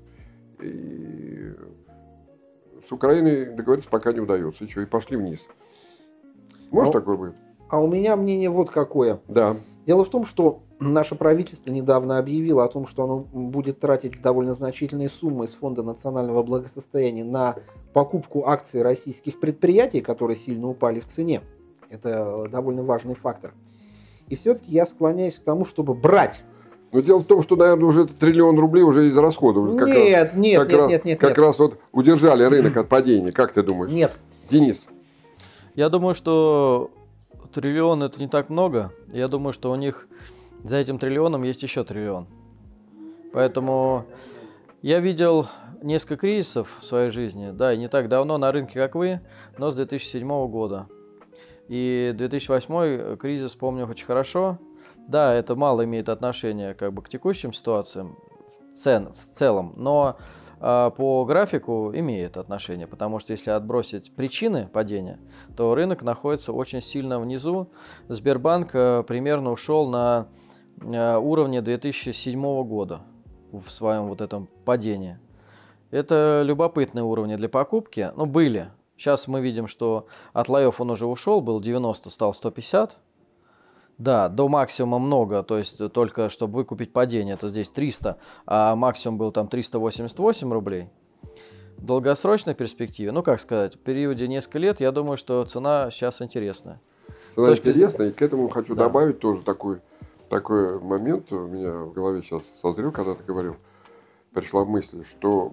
S2: с Украиной договориться пока не удается. И что, и пошли вниз. Может такое быть?
S1: А у меня мнение вот какое.
S2: Да.
S1: Дело в том, что наше правительство недавно объявило о том, что оно будет тратить довольно значительные суммы из Фонда национального благосостояния на покупку акций российских предприятий, которые сильно упали в цене. Это довольно важный фактор. И все-таки я склоняюсь к тому, чтобы брать.
S2: Но дело в том, что, наверное, уже 1 триллион рублей уже израсходовали.
S1: Нет.
S2: Как раз вот удержали рынок от падения. Как ты думаешь?
S1: Нет.
S2: Денис?
S3: Я думаю, что триллион это не так много. Я думаю, что у них за этим триллионом есть еще триллион. Поэтому я видел несколько кризисов в своей жизни. Да, и не так давно на рынке, как вы, но с 2007 года. И 2008 кризис помню очень хорошо. Да, это мало имеет отношение как бы к текущим ситуациям цен в целом, но по графику имеет отношение, потому что если отбросить причины падения, то рынок находится очень сильно внизу. Сбербанк примерно ушел на уровне 2007 года в своем вот этом падении. Это любопытные уровни для покупки, но были. Сейчас мы видим, что от лоев он уже ушел, был 90, стал 150. Да, до максимума много, то есть только чтобы выкупить падение, это здесь 300, а максимум был там 388 рублей. В долгосрочной перспективе, ну как сказать, в периоде несколько лет, я думаю, что цена сейчас интересная.
S2: Цена интересная, и к этому хочу добавить тоже такой момент, у меня в голове сейчас созрел, когда ты говорил, пришла мысль, что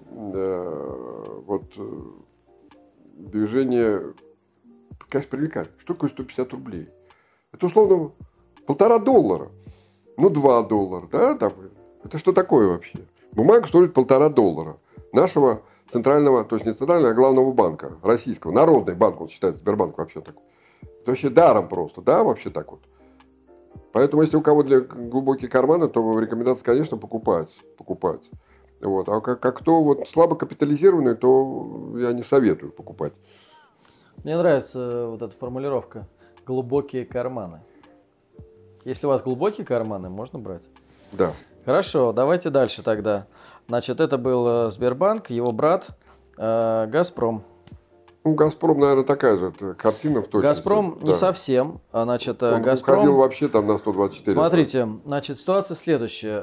S2: движение, конечно, привлекает. Что такое 150 рублей? Это условно $1,5, ну $2, да? Там, это что такое вообще? Бумага стоит $1,5 нашего центрального, то есть не центрального, а главного банка, российского, народный банк, он считается, Сбербанк вообще такой. Это вообще даром просто, да, вообще так вот. Поэтому, если у кого для глубокие карманы, то рекомендация, конечно, покупать. Вот. А кто вот слабо капитализированный, то я не советую покупать.
S3: Мне нравится вот эта формулировка «глубокие карманы». Если у вас глубокие карманы, можно брать.
S2: Да.
S3: Хорошо, давайте дальше тогда. Значит, это был Сбербанк, его брат «Газпром».
S2: Ну, «Газпром», наверное, такая же картина в точности.
S3: «Газпром» не совсем. Значит,
S2: он
S3: «Газпром»
S2: уходил вообще там на 124.
S3: Смотрите, значит, ситуация следующая.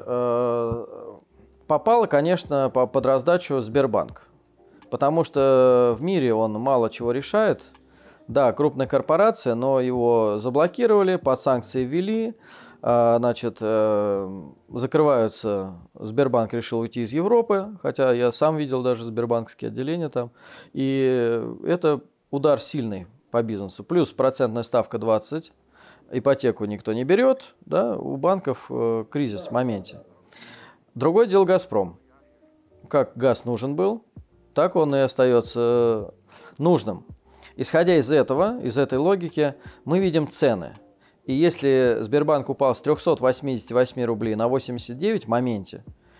S3: Попало, конечно, под раздачу Сбербанк. Потому что в мире он мало чего решает. Да, крупная корпорация, но его заблокировали, под санкции ввели. Значит, закрываются. Сбербанк решил уйти из Европы, хотя я сам видел даже сбербанковские отделения там. И это удар сильный по бизнесу. Плюс процентная ставка 20, ипотеку никто не берет, да, у банков кризис в моменте. Другое дело «Газпром». Как газ нужен был, так он и остается нужным. Исходя из этого, из этой логики, мы видим цены. И если Сбербанк упал с 388 рублей на 89 в моменте,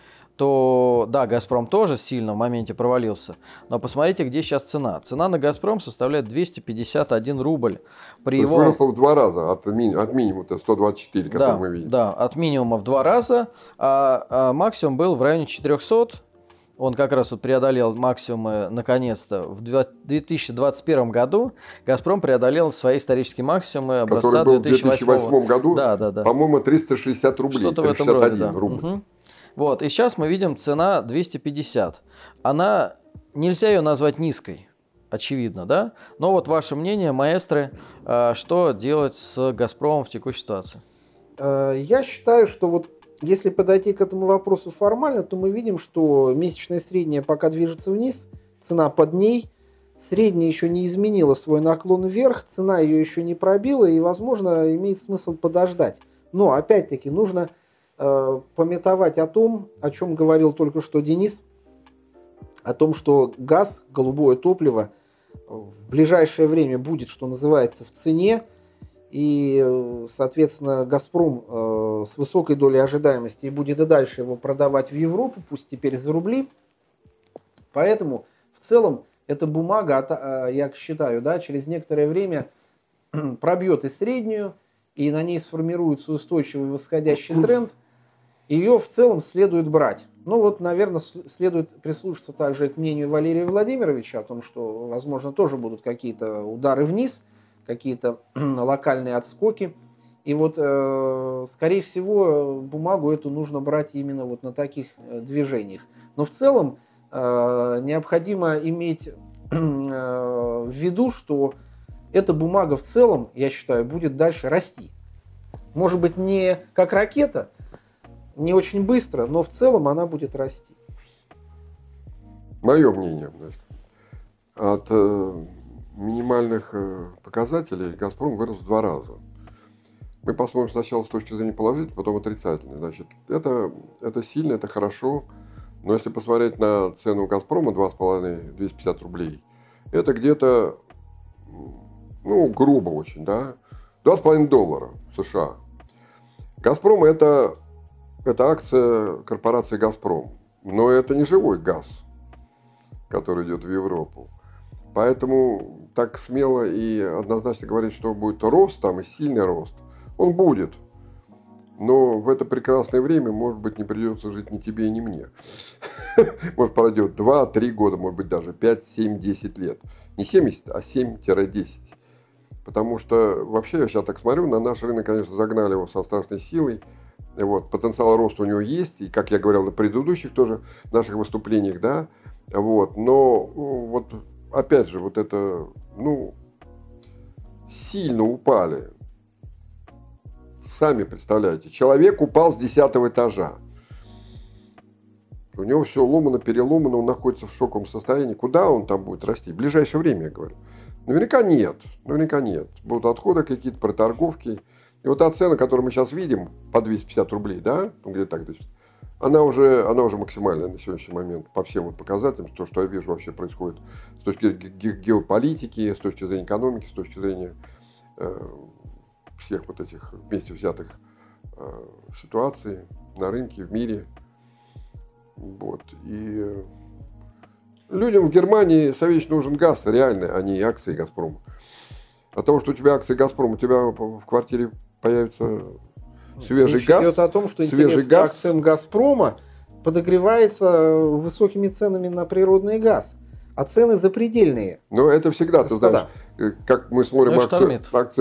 S3: то да, «Газпром» тоже сильно в моменте провалился. Но посмотрите, где сейчас цена. Цена на «Газпром» составляет 251 рубль. При его...
S2: Выросла в 2 раза от минимума 124, который мы видим.
S3: Да, от минимума в 2 раза, а максимум был в районе 400. Он как раз вот преодолел максимумы наконец-то. В 2021 году «Газпром» преодолел свои исторические максимумы образца
S2: который был 2008. В 2008 году,
S3: да.
S2: По-моему, 360 рублей.
S3: Что-то в этом роде, да.
S2: Рубль.
S3: Угу. Вот, и сейчас мы видим цена 250. Нельзя ее назвать низкой, очевидно, да? Но вот ваше мнение, маэстры, что делать с «Газпромом» в текущей ситуации?
S1: Я считаю, что вот если подойти к этому вопросу формально, то мы видим, что месячная средняя пока движется вниз, цена под ней, средняя еще не изменила свой наклон вверх, цена ее еще не пробила, и, возможно, имеет смысл подождать. Но, опять-таки, нужно памятовать о том, о чем говорил только что Денис, о том, что газ, голубое топливо в ближайшее время будет, что называется, в цене, и, соответственно, «Газпром» с высокой долей ожидаемости будет и дальше его продавать в Европу, пусть теперь за рубли. Поэтому, в целом, эта бумага, я считаю, да, через некоторое время пробьет и среднюю, и на ней сформируется устойчивый восходящий тренд. Ее в целом следует брать. Ну вот, наверное, следует прислушаться также к мнению Валерия Владимировича о том, что, возможно, тоже будут какие-то удары вниз, какие-то локальные отскоки. И вот, скорее всего, бумагу эту нужно брать именно вот на таких движениях. Но в целом необходимо иметь в виду, что эта бумага в целом, я считаю, будет дальше расти. Может быть, не как ракета, не очень быстро, но в целом она будет расти.
S2: Мое мнение, значит, от минимальных показателей «Газпром» вырос в 2 раза. Мы посмотрим сначала с точки зрения положительной, потом отрицательной. Значит, это сильно, это хорошо. Но если посмотреть на цену «Газпрома» 2,5-250 рублей, это где-то, ну, грубо очень, да, $2,5 США. «Газпром» это акция корпорации «Газпром». Но это не живой газ, который идет в Европу. Поэтому так смело и однозначно говорить, что будет рост там и сильный рост, он будет. Но в это прекрасное время, может быть, не придется жить ни тебе, ни мне. Может, пройдет 2-3 года, может быть, даже 5, 7, 10 лет. Не 70, а 7-10. Потому что вообще, я сейчас так смотрю, на наш рынок, конечно, загнали его со страшной силой. Вот, потенциал роста у него есть, и, как я говорил на предыдущих тоже наших выступлениях, да, вот, но вот опять же, вот это, ну, сильно упали. Сами представляете, человек упал с 10-го этажа. У него все ломано, переломано, он находится в шоковом состоянии. Куда он там будет расти? В ближайшее время, я говорю. Наверняка нет. Наверняка нет. Будут отходы какие-то, проторговки. И вот та цена, которую мы сейчас видим, по 250 рублей, да, где-то так, она уже максимальная на сегодняшний момент по всем вот показателям, то, что я вижу вообще происходит с точки зрения геополитики, с точки зрения экономики, с точки зрения всех вот этих вместе взятых ситуаций на рынке, в мире. Вот. И людям в Германии совечно нужен газ реальный, а не акции «Газпрома». От того, что у тебя акции «Газпрома», у тебя в квартире появится свежий
S1: Речь
S2: газ.
S1: идет о том, что интерес к акциям «Газпрома» подогревается высокими ценами на природный газ. А цены запредельные.
S2: Но это всегда,
S1: господа.
S2: Ты знаешь, как мы смотрим акции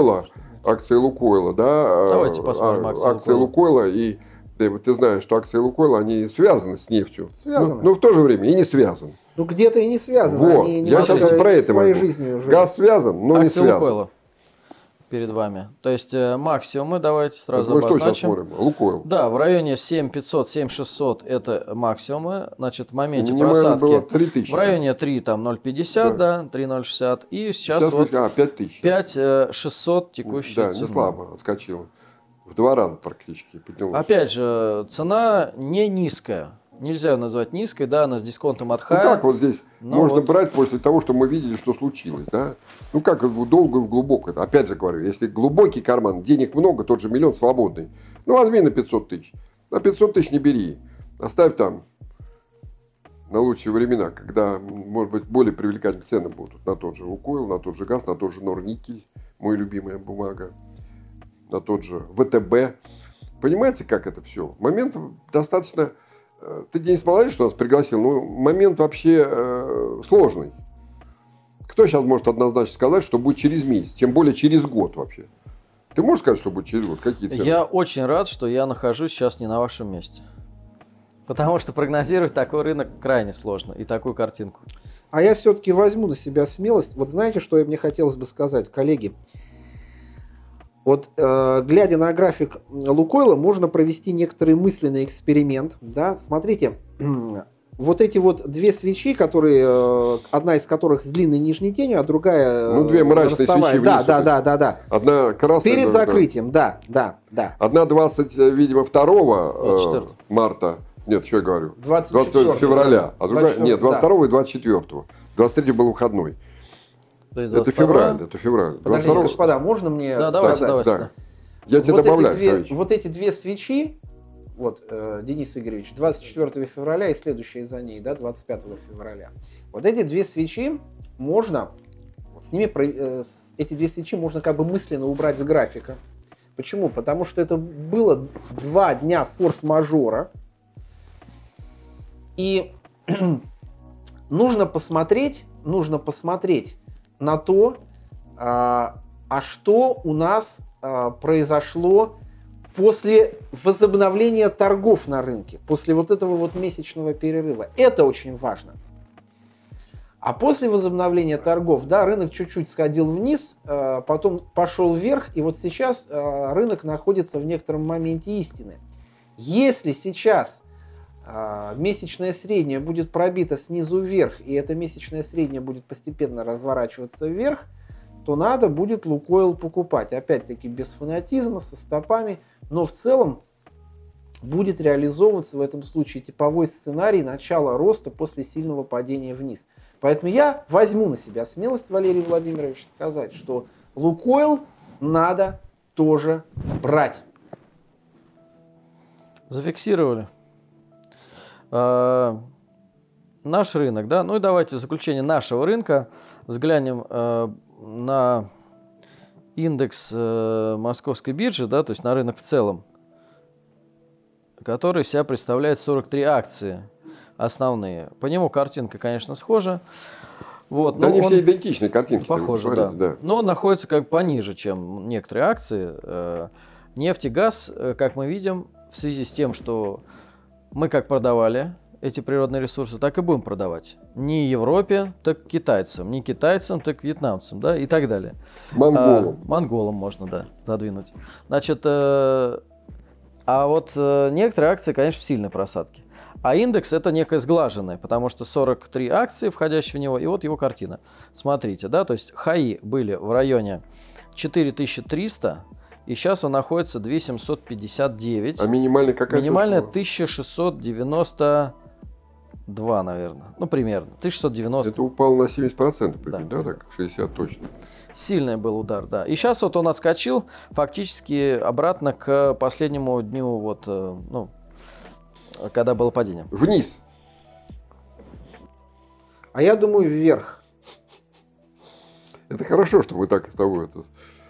S2: Лукойла, да,
S3: давайте посмотрим
S2: акции Лукойла, и ты знаешь, что акции Лукойла, они связаны с нефтью.
S1: Связаны.
S2: Но в то же время и не связаны.
S1: Ну, где-то и не связаны.
S2: Вот.
S1: Они
S2: Я сейчас про это
S1: своей
S2: говорю.
S1: жизнью уже.
S2: Газ связан, но не связан.
S3: Лукойла перед вами. То есть максимумы давайте сразу
S2: мы что
S3: обозначим.
S2: сейчас смотрим? Лукойл.
S3: Да, в районе 7500, 7600 это максимумы. Значит, в моменте
S2: Минимально было
S3: просадки
S2: 3000.
S3: в районе 3, там 0,50, да, 3,060. И сейчас вот
S2: 5000.
S3: 5600 текущая
S2: Да,
S3: цена.
S2: не слабо отскочила. В 2 раза практически поднялась.
S3: Опять же, цена не низкая. Нельзя ее назвать низкой, да, она с дисконтом от
S2: Ну
S3: хая.
S2: как вот здесь
S3: Но
S2: можно
S3: вот
S2: брать после того, что мы видели, что случилось, да? Ну как в долгую, в глубокую. Опять же говорю, если глубокий карман, денег много, тот же миллион свободный. Ну возьми на 500 тысяч. На 500 тысяч не бери. Оставь там на лучшие времена, когда, может быть, более привлекательные цены будут. На тот же Лукойл, на тот же газ, на тот же Норникель, мой любимая бумага, на тот же ВТБ. Понимаете, как это все? Момент достаточно... Ты, Денис, молодец, что нас пригласил, но момент вообще сложный. Кто сейчас может однозначно сказать, что будет через месяц, тем более через год вообще? Ты можешь сказать, что будет через год? Какие цены?
S3: Я очень рад, что я нахожусь сейчас не на вашем месте. Потому что прогнозировать такой рынок крайне сложно и такую картинку.
S1: А я все-таки возьму на себя смелость. Вот знаете, что мне хотелось бы сказать, коллеги? Вот глядя на график Лукойла, можно провести некоторый мысленный эксперимент. Да? Смотрите, вот эти вот две свечи, которые, одна из которых с длинной нижней тенью, а другая
S2: Ну, две мрачные
S1: ростовая.
S2: свечи вниз.
S1: Да.
S2: Одна красная.
S1: Перед
S2: другая.
S1: закрытием, да.
S2: Одна 20, видимо, 2
S3: 24.
S2: марта. Нет, что я говорю?
S1: 24
S2: февраля. А другая,
S1: 24,
S2: нет, 22 и 24. 23 был выходной.
S3: То есть
S2: Это
S3: 22.
S2: февраль.
S1: Подождите,
S2: 22.
S1: господа, можно мне
S3: Да,
S1: сказать?
S3: давайте.
S2: Да. Я тебе
S1: Вот
S2: добавляю,
S1: эти две,
S2: Савич.
S1: вот эти две свечи, вот, Денис Игоревич, 24 февраля и следующая за ней, да, 25 февраля. Вот эти две свечи можно, с ними, эти две свечи можно как бы мысленно убрать с графика. Почему? Потому что это было 2 дня форс-мажора. И нужно посмотреть на то, а что у нас произошло после возобновления торгов на рынке, после вот этого вот месячного перерыва. Это очень важно. А после возобновления торгов, да, рынок чуть-чуть сходил вниз, потом пошел вверх, и вот сейчас рынок находится в некотором моменте истины. Если сейчас месячное среднее будет пробито снизу вверх, и это месячное среднее будет постепенно разворачиваться вверх, то надо будет Лукойл покупать. Опять-таки без фанатизма, со стопами, но в целом будет реализовываться в этом случае типовой сценарий начала роста после сильного падения вниз. Поэтому я возьму на себя смелость, Валерий Владимирович, сказать, что Лукойл надо тоже брать.
S3: Зафиксировали. Наш рынок, да, ну и давайте в заключение нашего рынка взглянем на индекс Московской биржи, да, то есть на рынок в целом, который себя представляет 43 акции основные. По нему картинка, конечно, схожа. Вот,
S2: Да,
S3: но
S2: они
S3: он
S2: все идентичные картинки.
S3: похожи, да. Но он находится как пониже, чем некоторые акции. Нефть и газ, как мы видим, в связи с тем, что мы как продавали эти природные ресурсы, так и будем продавать. Не Европе, так китайцам, не китайцам, так вьетнамцам, да, и так далее.
S2: Монголам.
S3: Монголам можно, да, задвинуть. Значит, а вот некоторые акции, конечно, в сильной просадке. А индекс это некое сглаженное, потому что 43 акции, входящие в него, и вот его картина. Смотрите, да, то есть хаи были в районе 4300, и сейчас он находится 2759.
S2: А минимальная какая-то?
S3: Минимальная 1692, наверное. Ну, примерно. 1690.
S2: Это упало на 70%, прикинь,
S3: Да.
S2: да, так? 60 точно.
S3: Сильный был удар, да. И сейчас вот он отскочил фактически обратно к последнему дню, вот, ну, когда было падение.
S2: Вниз.
S1: А я думаю, вверх.
S2: Это хорошо, что мы так с тобой это...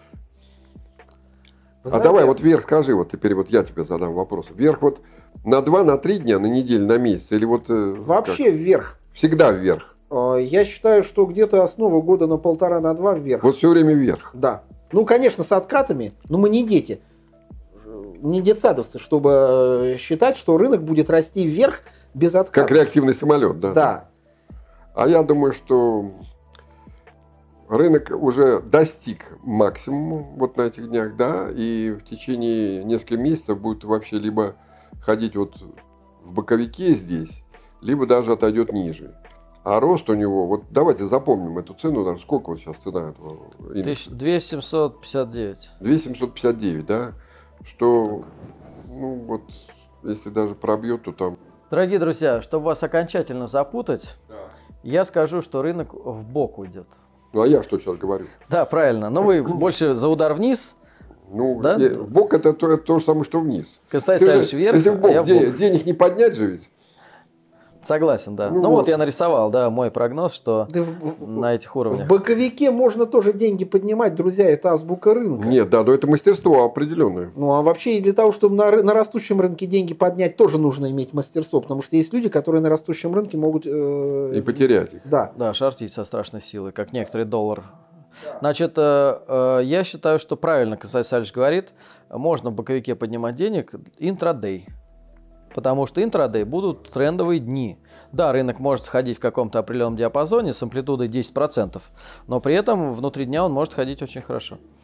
S1: Вы
S2: А
S1: знаете,
S2: давай вот вверх скажи, вот теперь вот я тебе задам вопрос. Вверх вот на 2, на 3 дня, на неделю, на месяц? Или вот...
S1: вообще вверх.
S2: Всегда вверх.
S1: Я считаю, что где-то основа года на 1,5, на 2 вверх.
S2: Вот все время вверх.
S1: Да. Ну, конечно, с откатами, но мы не дети. Не детсадовцы, чтобы считать, что рынок будет расти вверх без откатов.
S2: Как реактивный самолет, да?
S1: Да.
S2: А я думаю, что рынок уже достиг максимума вот на этих днях, да, и в течение нескольких месяцев будет вообще либо ходить вот в боковике здесь, либо даже отойдет ниже. А рост у него, вот давайте запомним эту цену, даже сколько вот сейчас цена этого индекса?
S3: 2759.
S2: 2759, да, что, ну вот, если даже пробьет, то там...
S3: Дорогие друзья, чтобы вас окончательно запутать, я скажу, что рынок в бок уйдет.
S2: Ну а я что сейчас говорю?
S3: Да, правильно. Но вы больше за удар вниз.
S2: Ну,
S3: Да?
S2: в бок это то же самое, что вниз.
S3: Константин Алексеевич вверх,
S2: Если в
S3: а
S2: бок,
S3: я в бок.
S2: денег не поднять же ведь.
S3: Согласен, да.
S2: Ну
S3: Ну вот
S2: вот.
S3: я нарисовал, да, мой прогноз, что
S1: Да
S3: на этих
S1: в
S3: уровнях.
S1: боковике можно тоже деньги поднимать, друзья, это азбука рынка.
S2: Нет, да, но это мастерство определенное.
S1: Ну, а вообще и для того, чтобы на растущем рынке деньги поднять, тоже нужно иметь мастерство, потому что есть люди, которые на растущем рынке могут...
S2: И потерять их.
S1: Да.
S3: Да, шортить со страшной силой, как некоторый доллар. Значит, я считаю, что правильно Константин Алексеевич говорит, можно в боковике поднимать денег интрадей. Потому что интрадей будут трендовые дни. Да, рынок может ходить в каком-то определенном диапазоне с амплитудой 10%, но при этом внутри дня он может ходить очень хорошо.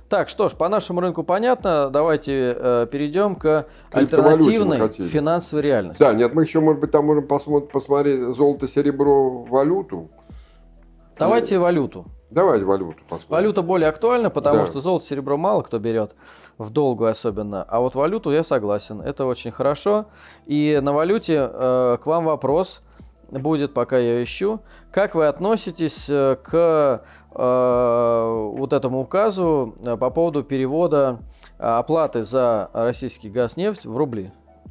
S3: Так, что ж, по нашему рынку понятно. Давайте перейдем к
S2: Криптовалюте мы
S3: альтернативной
S2: хотели.
S3: финансовой реальности.
S2: Да, нет, мы еще, может быть, там можем посмотреть золото, серебро, валюту.
S3: Давайте валюту.
S2: Давайте валюту посмотрим.
S3: Валюта более актуальна, потому
S2: Да.
S3: что золото, серебро мало кто берет, в долгую особенно. А вот валюту я согласен, это очень хорошо. И на валюте к вам вопрос будет, пока я ищу. Как вы относитесь к вот этому указу по поводу перевода оплаты за российский газ, нефть в рубли?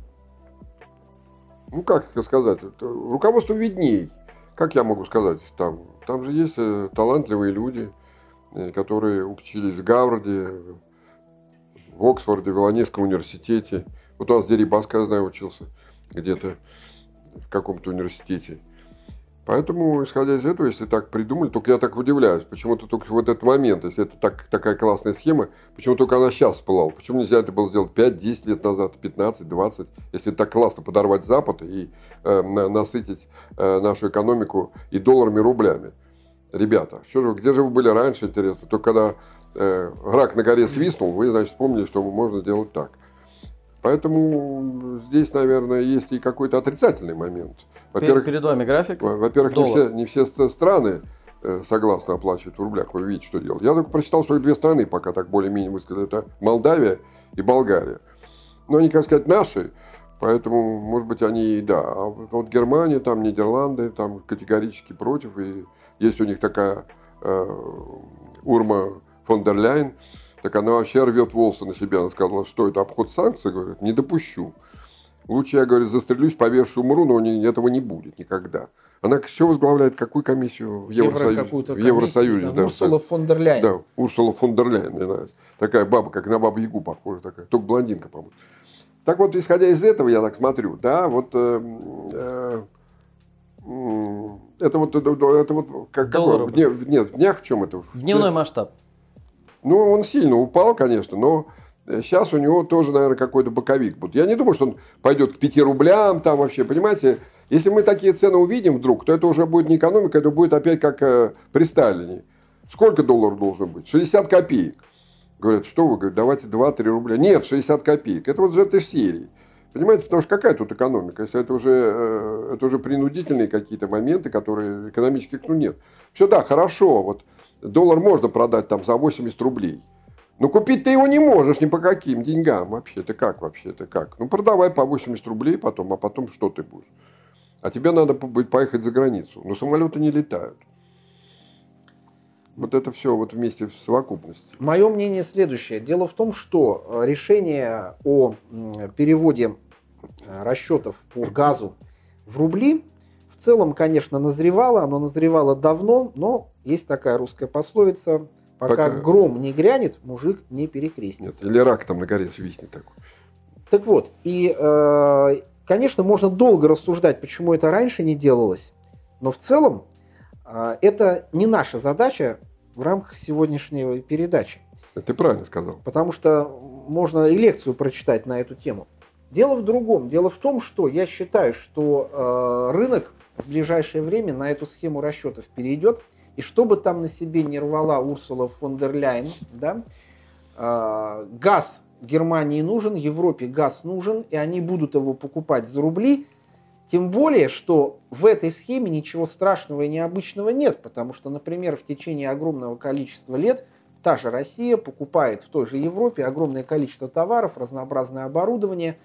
S2: Ну, как сказать, руководству видней. Как я могу сказать, там же есть талантливые люди, которые учились в Гарварде, в Оксфорде, в Илонийском университете. Вот у нас Дерибаска, я знаю, учился где-то в каком-то университете. Поэтому, исходя из этого, если так придумали, только я так удивляюсь, почему-то только в этот момент, если это такая классная схема, почему только она сейчас всплыла? Почему нельзя это было сделать 5-10 лет назад, 15-20, если так классно подорвать Запад и насытить нашу экономику и долларами, и рублями? Ребята, где же вы были раньше, интересно? Только когда рак на горе свистнул, вы, значит, вспомнили, что можно делать так. Поэтому здесь, наверное, есть и какой-то отрицательный момент. Во-первых,
S3: Перед вами график.
S2: Во-первых, не все страны согласны оплачивать в рублях. Вы видите, что делать. Я только прочитал, что их две страны пока так более-менее высказали. Это Молдавия и Болгария. Но они, как сказать, наши. Поэтому, может быть, они и да. А вот Германия, там Нидерланды, там категорически против. И есть у них такая Урма фон дер Ляйен. Так она вообще рвет волосы на себя. Она сказала, что это обход санкций. Говорит, не допущу. Лучше я, говорю, застрелюсь, повешу, умру, но этого не будет никогда. Она еще возглавляет какую комиссию в Евросоюзе? В Евросоюзе,
S1: да. Урсула фон дер Ляйен.
S2: Да, Урсула фон дер Ляйен, мне нравится. Такая баба, как на Бабу-Ягу похожа такая. Только блондинка, по-моему. Так вот, исходя из этого, я так смотрю, да, вот это вот как в днях в чем это?
S3: В дневной масштаб.
S2: Ну, он сильно упал, конечно, но сейчас у него тоже, наверное, какой-то боковик будет. Я не думаю, что он пойдет к 5 рублям там вообще, понимаете? Если мы такие цены увидим вдруг, то это уже будет не экономика, это будет опять как при Сталине. Сколько долларов должно быть? 60 копеек. Говорят, что вы, говорите, давайте 2-3 рубля. Нет, 60 копеек. Это вот из этой серии. Понимаете, потому что какая тут экономика? Если это уже принудительные какие-то моменты, которые экономических, ну, нет. Все, да, хорошо, вот доллар можно продать там за 80 рублей. Но купить ты его не можешь ни по каким деньгам вообще-то. Как вообще-то? Как? Ну, продавай по 80 рублей потом, а потом что ты будешь? А тебе надо будет поехать за границу. Но самолеты не летают. Вот это все вот вместе в совокупности.
S1: Мое мнение следующее. Дело в том, что решение о переводе расчетов по газу в рубли в целом, конечно, назревало. Оно назревало давно, но есть такая русская пословица: пока гром не грянет, мужик не перекрестится.
S2: Нет, или рак там на горе свистнет такой.
S1: Так вот, и, конечно, можно долго рассуждать, почему это раньше не делалось, но в целом это не наша задача в рамках сегодняшней передачи.
S2: Ты правильно сказал.
S1: Потому что можно и лекцию прочитать на эту тему. Дело в другом. Дело в том, что я считаю, что рынок в ближайшее время на эту схему расчетов перейдет. И что бы там на себе не рвала Урсула фон дер Ляйен, да, газ Германии нужен, Европе газ нужен, и они будут его покупать за рубли. Тем более, что в этой схеме ничего страшного и необычного нет, потому что, например, в течение огромного количества лет та же Россия покупает в той же Европе огромное количество товаров, разнообразное оборудование,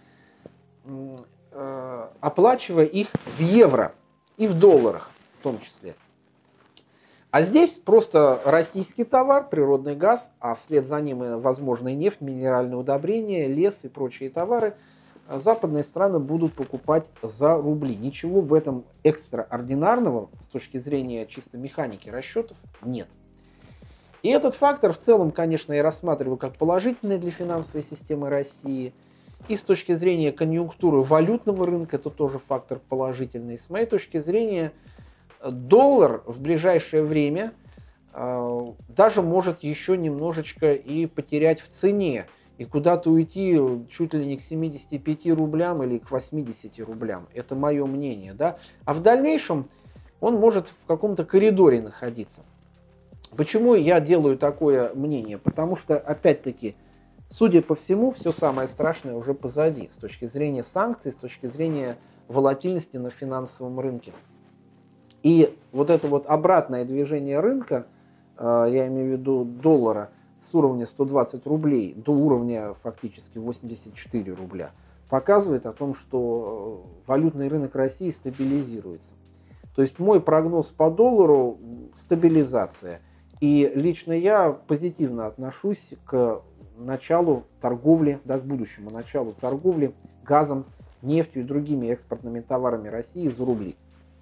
S1: оплачивая их в евро и в долларах в том числе. А здесь просто российский товар, природный газ, а вслед за ним, возможно, и нефть, минеральные удобрения, лес и прочие товары западные страны будут покупать за рубли. Ничего в этом экстраординарного с точки зрения чисто механики расчетов нет. И этот фактор в целом, конечно, я рассматриваю как положительный для финансовой системы России. И с точки зрения конъюнктуры валютного рынка это тоже фактор положительный. С моей точки зрения, доллар в ближайшее время даже может еще немножечко и потерять в цене. И куда-то уйти чуть ли не к 75 рублям или к 80 рублям. Это мое мнение. Да? А в дальнейшем он может в каком-то коридоре находиться. Почему я делаю такое мнение? Потому что, опять-таки, судя по всему, все самое страшное уже позади, с точки зрения санкций, с точки зрения волатильности на финансовом рынке. И вот это вот обратное движение рынка, я имею в виду доллара, с уровня 120 рублей до уровня фактически 84 рубля, показывает о том, что валютный рынок России стабилизируется. То есть мой прогноз по доллару – стабилизация. И лично я позитивно отношусь к началу торговли, да, к будущему началу торговли газом, нефтью и другими экспортными товарами России за рубли.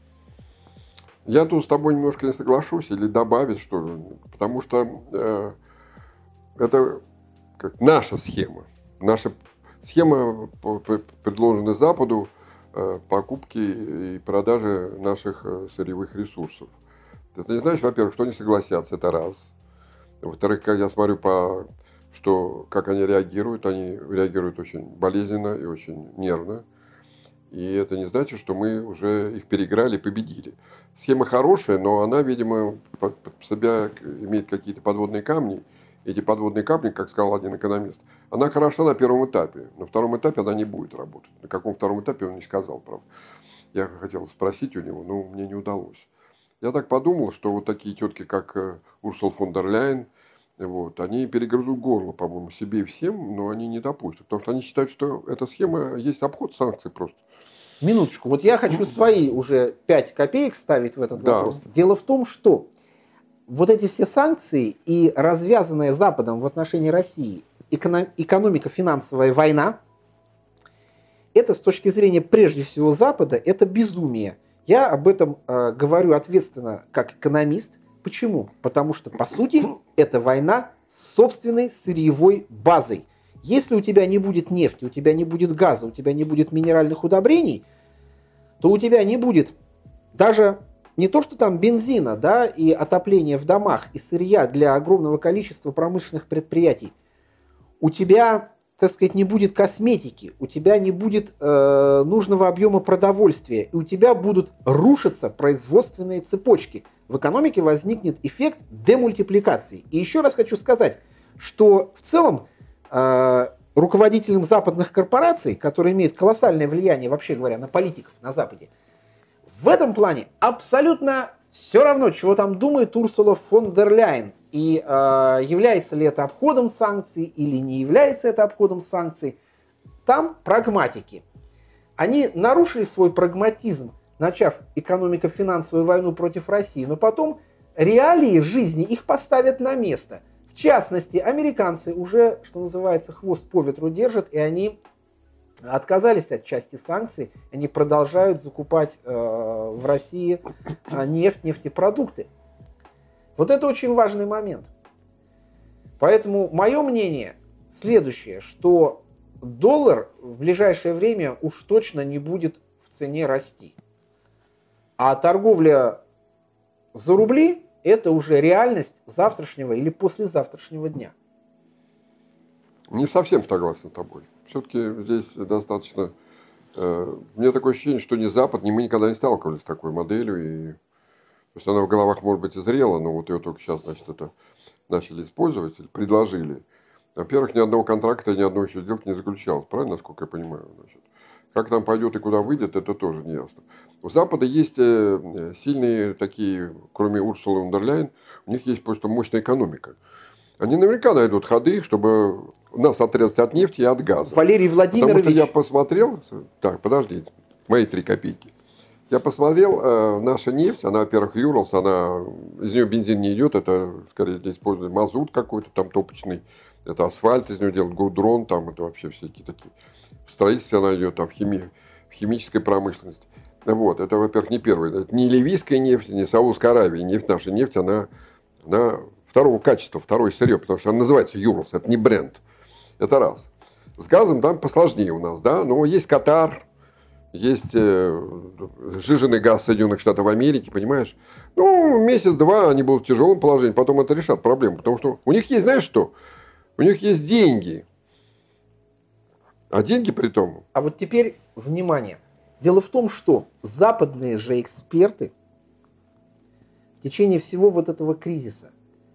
S2: Я тут с тобой немножко не соглашусь или добавить, что ли, потому что это как наша схема. Наша схема, предложенная Западу, покупки и продажи наших сырьевых ресурсов. Это не значит, во-первых, что они согласятся, это раз. Во-вторых, как я смотрю, как они реагируют очень болезненно и очень нервно. И это не значит, что мы уже их переиграли, победили. Схема хорошая, но она, видимо, под себя имеет какие-то подводные камни. Эти подводные камни, как сказал один экономист, она хороша на первом этапе. На втором этапе она не будет работать. На каком втором этапе он не сказал, правда. Я хотел спросить у него, но мне не удалось. Я так подумал, что вот такие тетки, как Урсула фон дер Ляйен, вот, они перегрызут горло, по-моему, себе и всем, но они не допустят. Потому что они считают, что эта схема есть обход санкций просто.
S1: Минуточку. Вот я хочу свои уже 5 копеек вставить в этот вопрос. Дело в том, что вот эти все санкции и развязанная Западом в отношении России экономико-финансовая война, это с точки зрения прежде всего Запада, это безумие. Я об этом говорю ответственно как экономист. Почему? Потому что, по сути, это война с собственной сырьевой базой. Если у тебя не будет нефти, у тебя не будет газа, у тебя не будет минеральных удобрений, то у тебя не будет даже не то, что там бензина, да, и отопления в домах, и сырья для огромного количества промышленных предприятий. У тебя, так сказать, не будет косметики, у тебя не будет нужного объема продовольствия, и у тебя будут рушиться производственные цепочки. В экономике возникнет эффект демультипликации. И еще раз хочу сказать, что в целом руководителям западных корпораций, которые имеют колоссальное влияние, вообще говоря, на политиков на Западе, в этом плане абсолютно все равно, чего там думает Урсула фон дер Ляйен. И является ли это обходом санкций или не является это обходом санкций. Там прагматики. Они нарушили свой прагматизм, начав экономико-финансовую войну против России, но потом реалии жизни их поставят на место. В частности, американцы уже, что называется, хвост по ветру держат, и они отказались от части санкций, они продолжают закупать в России нефть, нефтепродукты. Вот это очень важный момент. Поэтому мое мнение следующее, что доллар в ближайшее время уж точно не будет в цене расти. А торговля за рубли – это уже реальность завтрашнего или послезавтрашнего дня.
S2: Не совсем согласен с тобой. Все-таки здесь достаточно... У меня такое ощущение, что ни Запад, ни мы никогда не сталкивались с такой моделью. И... То есть она в головах, может быть, и зрела, но вот ее только сейчас, значит, это начали использовать, или предложили. Во-первых, ни одного контракта, ни одной еще сделки не заключалось. Правильно, насколько я понимаю? Значит, как там пойдет и куда выйдет, это тоже не ясно. У Запада есть сильные такие, кроме Урсулы фон дер Ляйен, у них есть просто мощная экономика. Они наверняка найдут ходы, чтобы нас отрезать от нефти и от газа.
S1: Валерий Владимирович...
S2: Потому что я посмотрел... Так, подожди, мои 3 копейки. Я посмотрел, наша нефть, она, во-первых, Юралс, из нее бензин не идет, это, скорее, для использования мазут какой-то там топочный, это асфальт из нее делают, гудрон, там, это вообще всякие такие. В строительстве она идет, там, в химической промышленности. Вот, это, во-первых, не первый, это не ливийская нефть, не Саудовская Аравия, наша нефть, она второго качества, второе сырье, потому что она называется Юралс, это не бренд. Это раз. С газом там посложнее у нас, да, но есть Катар, есть сжиженный газ Соединенных Штатов Америки, понимаешь? Ну, месяц-два они будут в тяжелом положении, потом это решат проблему, потому что у них есть, знаешь что? У них есть деньги. А деньги при том...
S1: А вот теперь, внимание. Дело в том, что западные же эксперты в течение всего вот этого кризиса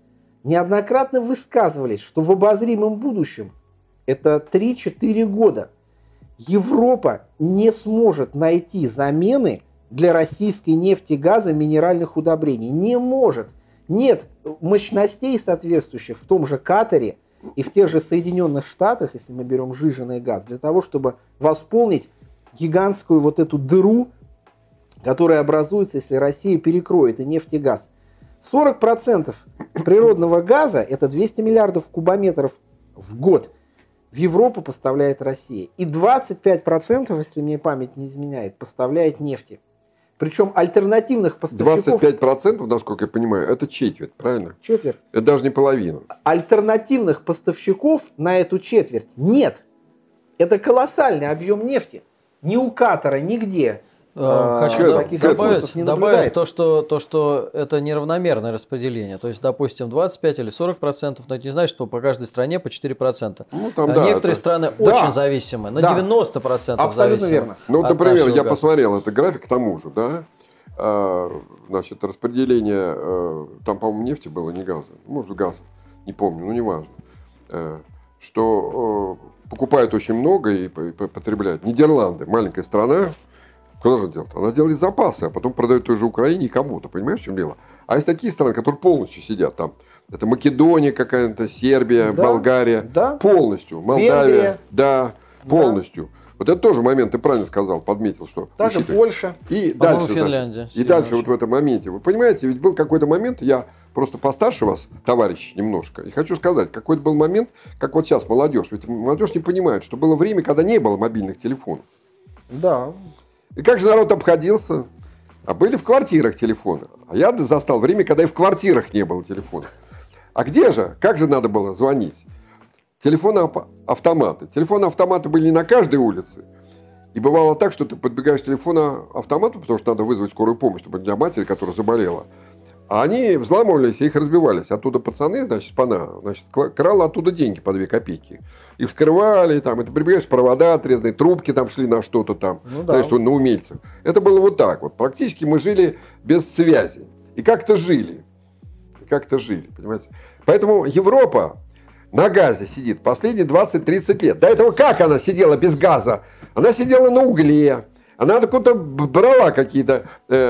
S1: неоднократно высказывались, что в обозримом будущем, это 3-4 года, Европа не сможет найти замены для российской нефти, газа, минеральных удобрений. Не может. Нет мощностей соответствующих в том же Катаре и в тех же Соединенных Штатах, если мы берем сжиженный газ, для того, чтобы восполнить гигантскую вот эту дыру, которая образуется, если Россия перекроет и нефть, и газ. 40% природного газа, это 200 миллиардов кубометров в год, в Европу поставляет Россия. И 25%, если мне память не изменяет, поставляет нефти. Причем альтернативных поставщиков...
S2: 25%, насколько я понимаю, это четверть, правильно?
S1: Четверть.
S2: Это даже не половина.
S1: Альтернативных поставщиков на эту четверть нет. Это колоссальный объем нефти. Ни у Катара, нигде.
S3: Хочу
S1: таких ресурсов не
S3: добавить
S1: наблюдается.
S3: то, что это неравномерное распределение. То есть, допустим, 25 или 40%, но это не значит, что по каждой стране по 4%.
S2: Ну, там, да,
S3: некоторые страны очень зависимы, на 90%
S1: Абсолютно
S3: зависимы.
S1: верно.
S2: Ну,
S3: от
S2: например,
S3: нашего
S2: я
S3: газа.
S2: посмотрел этот график к тому же, да, значит, распределение, там, по-моему, нефти было, не газа, может, газа, не помню, ну, неважно, что покупают очень много и потребляют. Нидерланды, маленькая страна, что она делает? Она делает запасы, а потом продает той же Украине и кому-то, понимаешь, в чем дело? А есть такие страны, которые полностью сидят там. Это Македония какая-то, Сербия,
S1: Да,
S2: Болгария,
S1: да.
S2: полностью, Молдавия,
S1: Венгрия.
S2: да, полностью. Вот это тоже момент, ты правильно сказал, подметил, что...
S1: Даже
S2: учитывая.
S1: Польша.
S2: И
S3: По-моему,
S2: дальше,
S3: Финляндия
S2: значит, и
S3: сильно
S2: дальше
S3: очень.
S2: вот в этом моменте, вы понимаете, ведь был какой-то момент, я просто постарше вас, товарищи, немножко, и хочу сказать, какой-то был момент, как вот сейчас молодежь, ведь молодежь не понимает, что было время, когда не было мобильных телефонов.
S1: Да.
S2: И как же народ обходился? А были в квартирах телефоны. А я застал время, когда и в квартирах не было телефона. А где же? Как же надо было звонить? Телефоны-автоматы. Телефоны-автоматы были не на каждой улице. И бывало так, что ты подбегаешь к телефону-автомату, потому что надо вызвать скорую помощь, чтобы для матери, которая заболела. А они взламывались и их разбивались. Оттуда пацаны, значит, шпана, значит, крала оттуда деньги по 2 копейки. Их вскрывали, там, это прибегаешь, провода отрезанные, трубки там шли на что-то там,
S1: Ну да.
S2: знаешь, что на умельцев. Это было вот так вот. Практически мы жили без связи. И как-то жили. Понимаете? Поэтому Европа на газе сидит последние 20-30 лет. До этого как она сидела без газа? Она сидела на угле. Она откуда-то брала какие-то,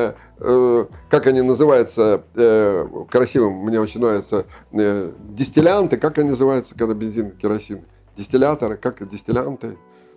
S2: как они называются, красивым, мне очень нравятся, дистиллянты, как они называются, когда бензин, керосин? Дистилляторы, как дистиллянты?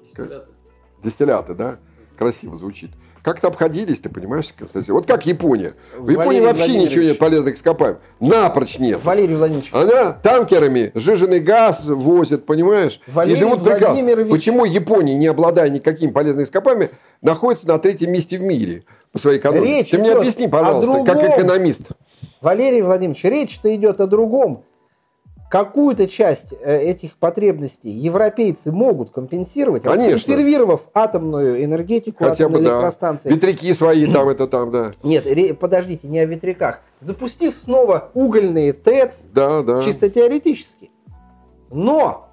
S2: Дистилляты, да? Красиво звучит. Как-то обходились, ты понимаешь, Константин? Вот как Япония. В Японии
S1: Валерий
S2: вообще ничего
S1: Владимирович.
S2: нет полезных ископаемых. Напрочь нет.
S1: Валерий Владимирович.
S2: Она танкерами сжиженный газ возит, понимаешь?
S1: Валерий
S2: и живут прекрасно.
S1: Владимирович.
S2: Почему Япония, не обладая никакими полезными ископаемыми, находится на 3-м месте в мире по своей экономике?
S1: Речь
S2: Ты мне
S1: идет
S2: объясни,
S1: о
S2: пожалуйста, как
S1: другом.
S2: экономист.
S1: Валерий Владимирович, речь-то идет о другом. Какую-то часть этих потребностей европейцы могут компенсировать,
S2: Конечно.
S1: расконсервировав атомную энергетику,
S2: Хотя бы,
S1: атомные
S2: да.
S1: электростанции.
S2: Ветряки свои там, это там, да.
S1: Нет, подождите, не о ветряках. Запустив снова угольные ТЭЦ,
S2: Да, да.
S1: чисто теоретически. Но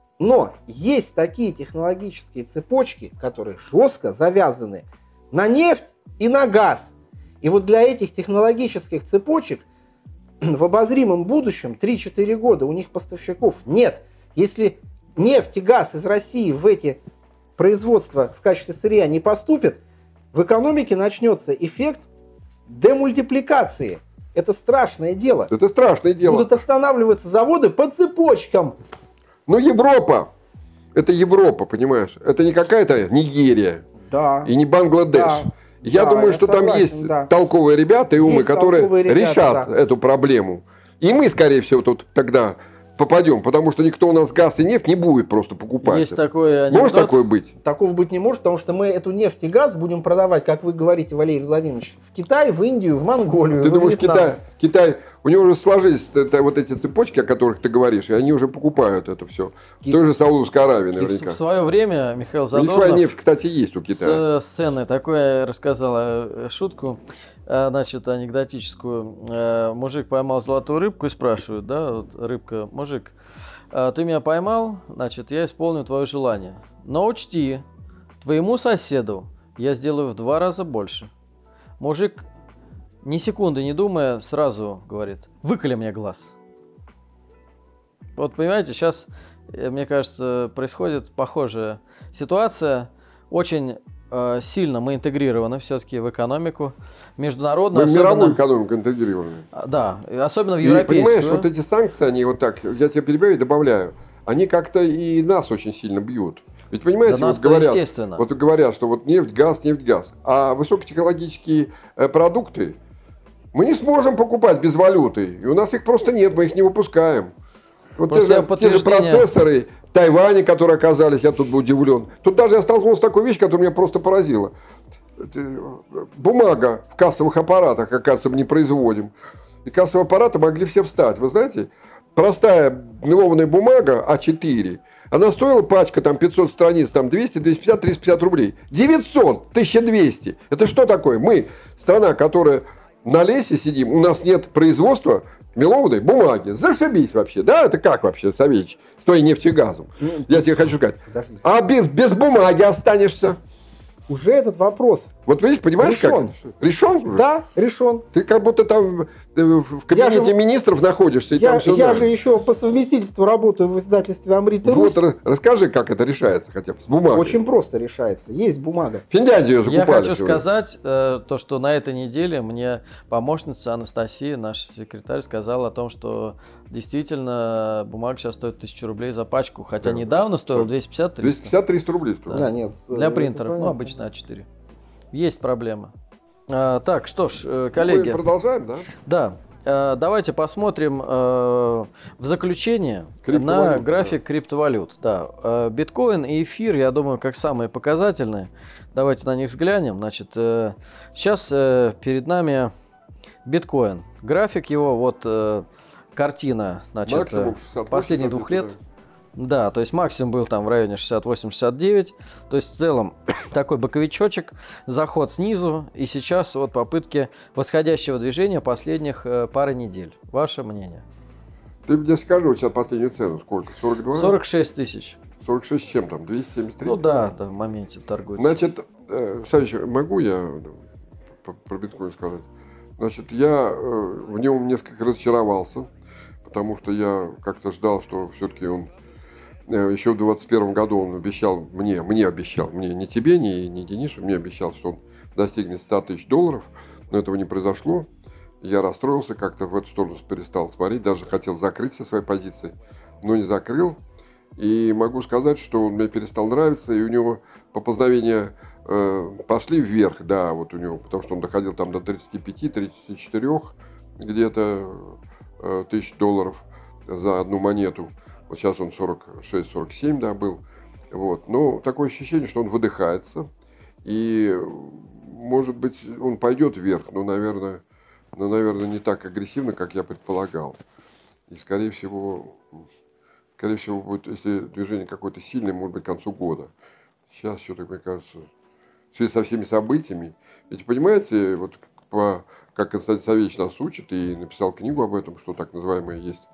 S1: есть такие технологические цепочки, которые жестко завязаны на нефть и на газ. И вот для этих технологических цепочек в обозримом будущем 3-4 года у них поставщиков нет. Если нефть и газ из России в эти производства в качестве сырья не поступят, в экономике начнется эффект демультипликации. Это страшное дело.
S2: Это страшное дело.
S1: Будут останавливаться заводы по цепочкам.
S2: Но Европа, это Европа, понимаешь? Это не какая-то Нигерия
S1: Да.
S2: и не Бангладеш.
S1: Да.
S2: Я
S1: Да,
S2: думаю,
S1: я
S2: что там
S1: согласен,
S2: есть
S1: да.
S2: толковые ребята и умы,
S1: Есть
S2: которые
S1: толковые ребята,
S2: решат
S1: да.
S2: эту проблему. И мы, скорее всего, тут тогда попадем, потому что никто у нас газ и нефть не будет просто покупать.
S3: Есть такой анекдот.
S2: Может такое быть?
S1: Такого быть не может, потому что мы эту нефть и газ будем продавать, как вы говорите, Валерий Владимирович, в Китай, в Индию, в Монголию,
S2: Ты
S1: во
S2: думаешь,
S1: Вьетнам.
S2: Китай, у него уже сложились вот эти цепочки, о которых ты говоришь, и они уже покупают это все. В той же Саудовской Аравии
S3: И
S2: наверняка.
S3: в свое время Михаил
S2: У них своя
S3: Задорнов
S2: нефть, кстати, есть у Китая.
S3: с сцены такое рассказал шутку, значит, анекдотическую. Мужик поймал золотую рыбку и спрашивает, да, вот рыбка, мужик, ты меня поймал, значит, я исполню твое желание. Но учти, твоему соседу я сделаю в 2 раза больше. Мужик, ни секунды не думая, сразу говорит, выколи мне глаз. Вот понимаете, сейчас, мне кажется, происходит похожая ситуация. Очень сильно мы интегрированы все-таки в экономику международную.
S2: Мы в мировую экономику интегрированы.
S3: Да, особенно в
S2: И
S3: европейскую.
S2: понимаешь, вот эти санкции, они вот так, я тебя перебиваю и добавляю, они как-то и нас очень сильно бьют. Ведь понимаете,
S3: Да
S2: вот говорят,
S3: естественно.
S2: вот говорят, что вот нефть, газ. А высокотехнологические продукты мы не сможем покупать без валюты. И у нас их просто нет, мы их не выпускаем. Вот те же процессоры в Тайване, которые оказались, я тут был удивлен. Тут даже я столкнулся с такой вещью, которая меня просто поразила. Бумага в кассовых аппаратах, оказывается, мы не производим. И кассовые аппараты могли все встать. Вы знаете, простая мелованная бумага А4, она стоила, пачка, там 500 страниц, там 200, 250, 350 рублей. 900, 1200. Это что такое? Мы, страна, которая на лесе сидим, у нас нет производства мелованной бумаги. Зашибись вообще. Да, это как вообще, Савельич, с твоей нефтью и газом? Я тебе хочу сказать.
S1: Подожди.
S2: А без бумаги останешься.
S1: Уже этот вопрос.
S2: Вот видишь, понимаешь,
S1: решен.
S2: как? Решен?
S1: Да, решен.
S2: Ты как будто там в кабинете министров находишься. И
S1: Я
S2: там все
S1: же еще по совместительству работаю в издательстве «Амрит и Русь».
S2: Вот расскажи, как это решается хотя бы с бумагой.
S1: Очень просто решается. Есть бумага.
S2: Финляндию закупали.
S3: Я хочу сказать, то, что на этой неделе мне помощница Анастасия, наш секретарь, сказала о том, что действительно бумага сейчас стоит 1000 рублей за пачку. Хотя
S2: Да.
S3: недавно стоила 250-300.
S2: 250-300 рублей стоит.
S1: Да, нет.
S3: Для
S1: это
S3: принтеров, ну
S1: понятно.
S3: обычно А4. Есть проблема. Так, что ж, коллеги.
S2: Мы продолжаем, да?
S3: Да, давайте посмотрим в заключение на график криптовалют. Да, биткоин и эфир, я думаю, как самые показательные. Давайте на них взглянем. Значит, сейчас перед нами биткоин. График его, вот картина, значит, последних 2 лет. Да, то есть максимум был там в районе 68-69. То есть в целом такой боковичочек, заход снизу. И сейчас вот попытки восходящего движения последних пары недель. Ваше мнение?
S2: Ты мне скажи, вот сейчас последнюю цену сколько? 42?
S3: 46 тысяч.
S2: 46 чем там? 273?
S3: Ну да, в моменте торгуется.
S2: Значит, Савич, могу я про биткоин сказать? Значит, я в нем несколько разочаровался, потому что я как-то ждал, что все-таки он еще в 2021 году он обещал, мне обещал, не тебе, не Денису, мне обещал, что он достигнет 100 тысяч долларов, но этого не произошло. Я расстроился, как-то в эту сторону перестал смотреть, даже хотел закрыть все свои позиции, но не закрыл. И могу сказать, что он мне перестал нравиться, и у него поползновения пошли вверх, да, вот у него, потому что он доходил там до 35-34 где-то тысяч долларов за одну монету. Вот сейчас он 46-47, да, был. Вот. Но такое ощущение, что он выдыхается. И, может быть, он пойдет вверх, но, наверное, не так агрессивно, как я предполагал. И, скорее всего, будет, если движение какое-то сильное, может быть, к концу года. Сейчас что-то, мне кажется, в связи со всеми событиями. Ведь, понимаете, вот как Константин Савельевич нас учит и написал книгу об этом, что так называемое есть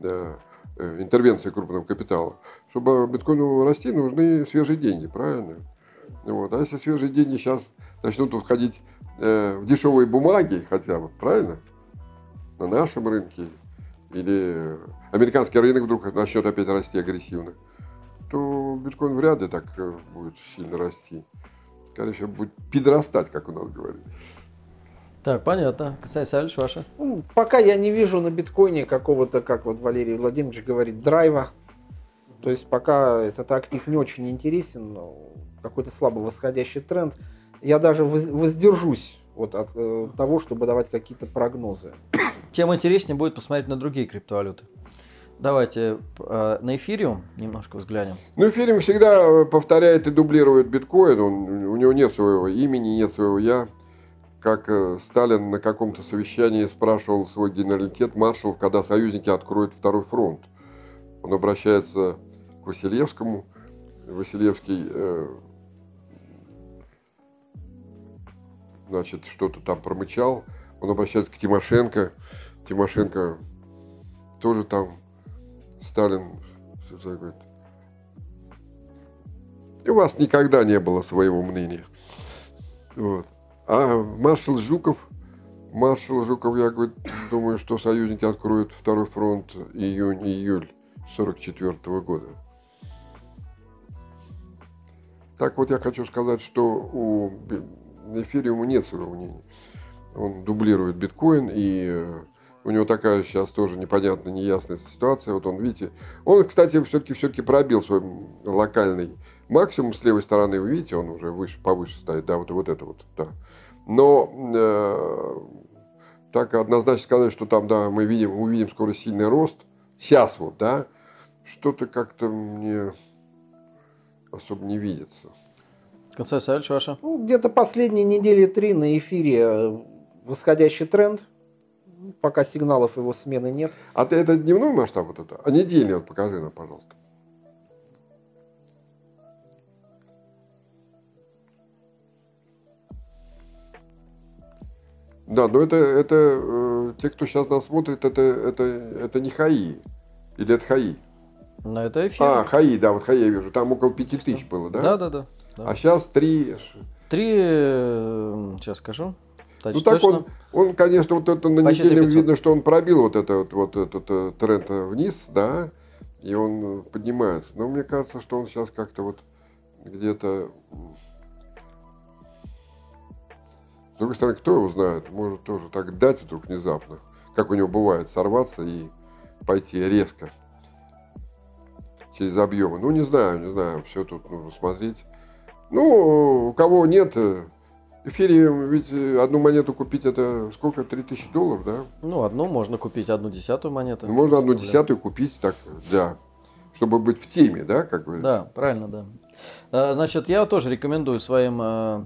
S2: интервенция крупного капитала. Чтобы биткоину расти, нужны свежие деньги, правильно? Вот. А если свежие деньги сейчас начнут входить в дешевые бумаги хотя бы, правильно? На нашем рынке, или американский рынок вдруг начнет опять расти агрессивно, то биткоин вряд ли так будет сильно расти. Скорее всего, будет подрастать, как у нас говорят.
S3: Так, понятно. Константин Савельевич, ваше?
S1: Ну, пока я не вижу на биткоине какого-то, как вот Валерий Владимирович говорит, драйва. То есть пока этот актив не очень интересен, какой-то слабо восходящий тренд. Я даже воздержусь от того, чтобы давать какие-то прогнозы.
S3: Тем интереснее будет посмотреть на другие криптовалюты. Давайте на эфириум немножко взглянем.
S2: Ну, эфириум всегда повторяет и дублирует биткоин. У него нет своего имени, нет своего «я». Как Сталин на каком-то совещании спрашивал свой генералитет маршалов, когда союзники откроют второй фронт. Он обращается к Василевскому. Василевский, значит, что-то там промычал. Он обращается к Тимошенко. Тимошенко тоже там. Сталин говорит: у вас никогда не было своего мнения. Вот. А маршал Жуков, я думаю, что союзники откроют второй фронт июнь-июль 1944 года. Так вот я хочу сказать, что у эфириума нет своего мнения. Он дублирует биткоин, и у него такая сейчас тоже непонятная, неясная ситуация. Вот он, видите, он, кстати, все-таки пробил свой локальный максимум с левой стороны, вы видите, он уже повыше стоит, да, вот это вот, да. Но так однозначно сказать, что там, да, мы увидим скоро сильный рост, сейчас вот, да, что-то как-то мне особо не видится.
S3: Константин Савельевич, ваша?
S1: Ну, где-то последние недели 3 на эфире восходящий тренд. Пока сигналов его смены нет.
S2: А это дневной масштаб вот это? А недельный вот покажи нам, пожалуйста. Да, но это те, кто сейчас нас смотрит, это не ХАИ. Или это ХАИ?
S3: На это эфир.
S2: А, ХАИ, да, вот ХАИ я вижу. Там около 5000 было, да?
S3: Да.
S2: А сейчас 3.
S3: Сейчас скажу.
S2: Ну так он, конечно, вот это на
S3: Почти
S2: недельном
S3: 3500.
S2: видно, что он пробил вот этот тренд вниз, да, и он поднимается. Но мне кажется, что он сейчас как-то вот где-то... С другой стороны, кто его знает, может тоже так дать вдруг внезапно, как у него бывает, сорваться и пойти резко через объемы. Ну, не знаю, все тут нужно смотреть. Ну, у кого нет... Эфириум, ведь одну монету купить это сколько? $3000, да?
S3: Ну, одну можно купить, 1/10 монету.
S2: Ну, можно 1/10 купить, так, да, чтобы быть в теме, да, как бы.
S3: Да, правильно, да. Значит, я тоже рекомендую своим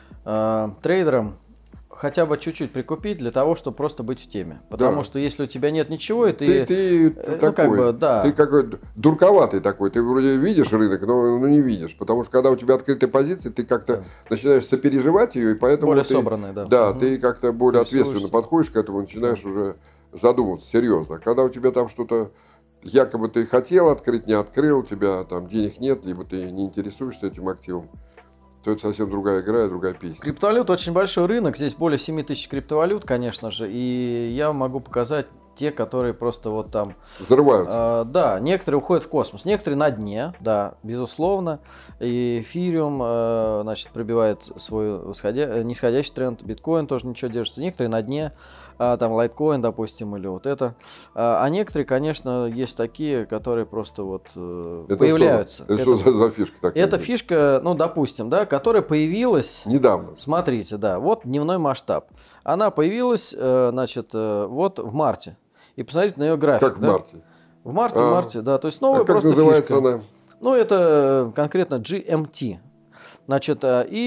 S3: трейдерам хотя бы чуть-чуть прикупить для того, чтобы просто быть в теме. Потому что если у тебя нет ничего, и
S2: ты такой,
S3: как бы, да.
S2: ты какой дурковатый такой, ты вроде видишь рынок, но не видишь, потому что когда у тебя открытая позиция, ты как-то начинаешь сопереживать ее, и поэтому
S3: более собранный, да.
S2: Да, ты как-то более ответственно
S3: Рисуешься.
S2: подходишь к этому, начинаешь уже задумываться серьезно. А когда у тебя там что-то якобы ты хотел открыть, не открыл, у тебя там денег нет, либо ты не интересуешься этим активом, то это совсем другая игра и другая песня.
S3: Криптовалют очень большой рынок, здесь более 7000 криптовалют, конечно же, и я могу показать те, которые просто вот там...
S2: Взрываются.
S3: Да, некоторые уходят в космос, некоторые на дне, да, безусловно. И эфириум, значит, пробивает свой нисходящий тренд, биткоин тоже ничего держится, некоторые на дне, там лайткоин, допустим, или вот это. А некоторые, конечно, есть такие, которые просто вот появляются.
S2: Это что за фишка такая?
S3: Это фишка, ну, допустим, да, которая появилась...
S2: Недавно.
S3: Смотрите, да, вот дневной масштаб. Она появилась, значит, вот в марте. И посмотрите на ее график.
S2: Как в марте?
S3: В марте, да. То есть новая
S2: как
S3: просто
S2: называется
S3: фишка.
S2: она?
S3: Ну, это конкретно GMT. Значит,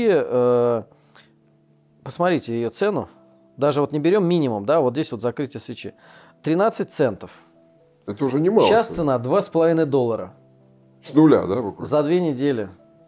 S3: и посмотрите ее цену. Даже вот не берем минимум, да, вот здесь вот закрытие свечи. 13 центов.
S2: Это уже немало.
S3: Сейчас цена $2,5.
S2: С нуля, да, буквально?
S3: За 2 недели.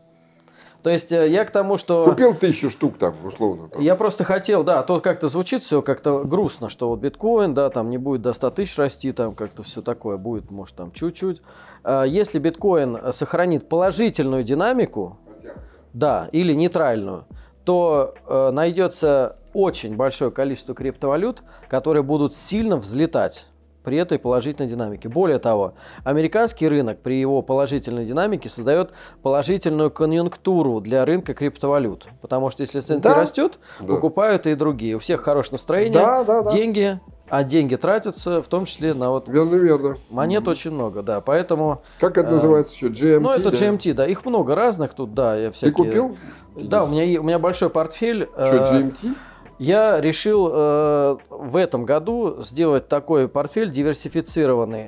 S3: То есть я к тому, что...
S2: Купил 1000 штук там, условно. Там.
S3: Я просто хотел, да, то как-то звучит все как-то грустно, что вот биткоин, да, там не будет до 100 тысяч расти, там как-то все такое будет, может, там чуть-чуть. Если биткоин сохранит положительную динамику, да, или нейтральную, то найдется очень большое количество криптовалют, которые будут сильно взлетать при этой положительной динамике. Более того, американский рынок при его положительной динамике создает положительную конъюнктуру для рынка криптовалют. Потому что если ценники растут, покупают и другие. У всех хорошее настроение, деньги, а деньги тратятся, в том числе на вот...
S2: Верно.
S3: Монет очень много, да, поэтому...
S2: Как это называется еще? GMT?
S3: Ну, это GMT, да, их много разных тут, да. Я всякие...
S2: Ты купил?
S3: Да, у меня большой портфель.
S2: Что, GMT?
S3: Я решил в этом году сделать такой портфель диверсифицированный,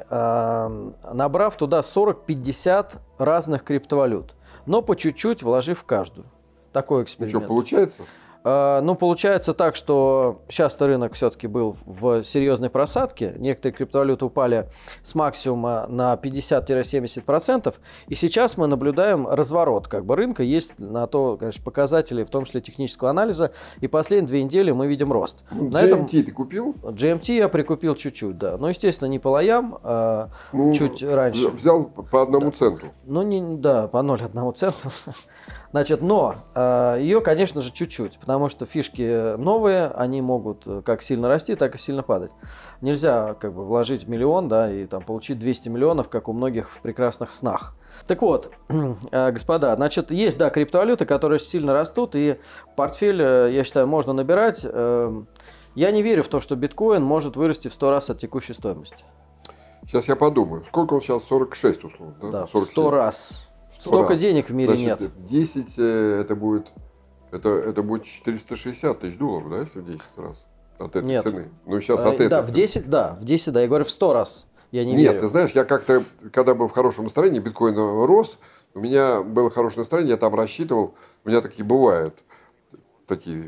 S3: набрав туда 40-50 разных криптовалют, но по чуть-чуть вложив в каждую. Такой эксперимент.
S2: Что, получается?
S3: Ну, получается так, что сейчас-то рынок все-таки был в серьезной просадке. Некоторые криптовалюты упали с максимума на 50-70%. И сейчас мы наблюдаем разворот как бы рынка. Есть на то, конечно, показатели, в том числе технического анализа. И последние 2 недели мы видим рост.
S2: GMT ты купил?
S3: GMT я прикупил чуть-чуть, да. Но, естественно, не по лоям, а чуть раньше.
S2: Взял по 1 центу.
S3: Ну, да, по 0,1 центу. Значит, но ее, конечно же, чуть-чуть, потому что фишки новые, они могут как сильно расти, так и сильно падать. Нельзя как бы вложить миллион, да, и там получить 200 миллионов, как у многих в прекрасных снах. Так вот, господа, значит, есть, да, криптовалюты, которые сильно растут, и портфель, я считаю, можно набирать. Я не верю в то, что биткоин может вырасти в 100 раз от текущей стоимости.
S2: Сейчас я подумаю. Сколько он сейчас? 46 условно, да?
S3: Да, в
S2: 47.
S3: 100 раз. Столько денег в мире
S2: Значит,
S3: нет.
S2: 10 это будет 460 тысяч долларов, да, если в 10 раз от этой
S3: Нет.
S2: цены? Ну, сейчас от этой
S3: Да, в
S2: цены.
S3: 10, да, в 10, да, я говорю в 100 раз. Я не
S2: Нет,
S3: верю.
S2: ты знаешь, я как-то, когда был в хорошем настроении, биткоин рос, у меня было хорошее настроение, я там рассчитывал, у меня такие бывают, такие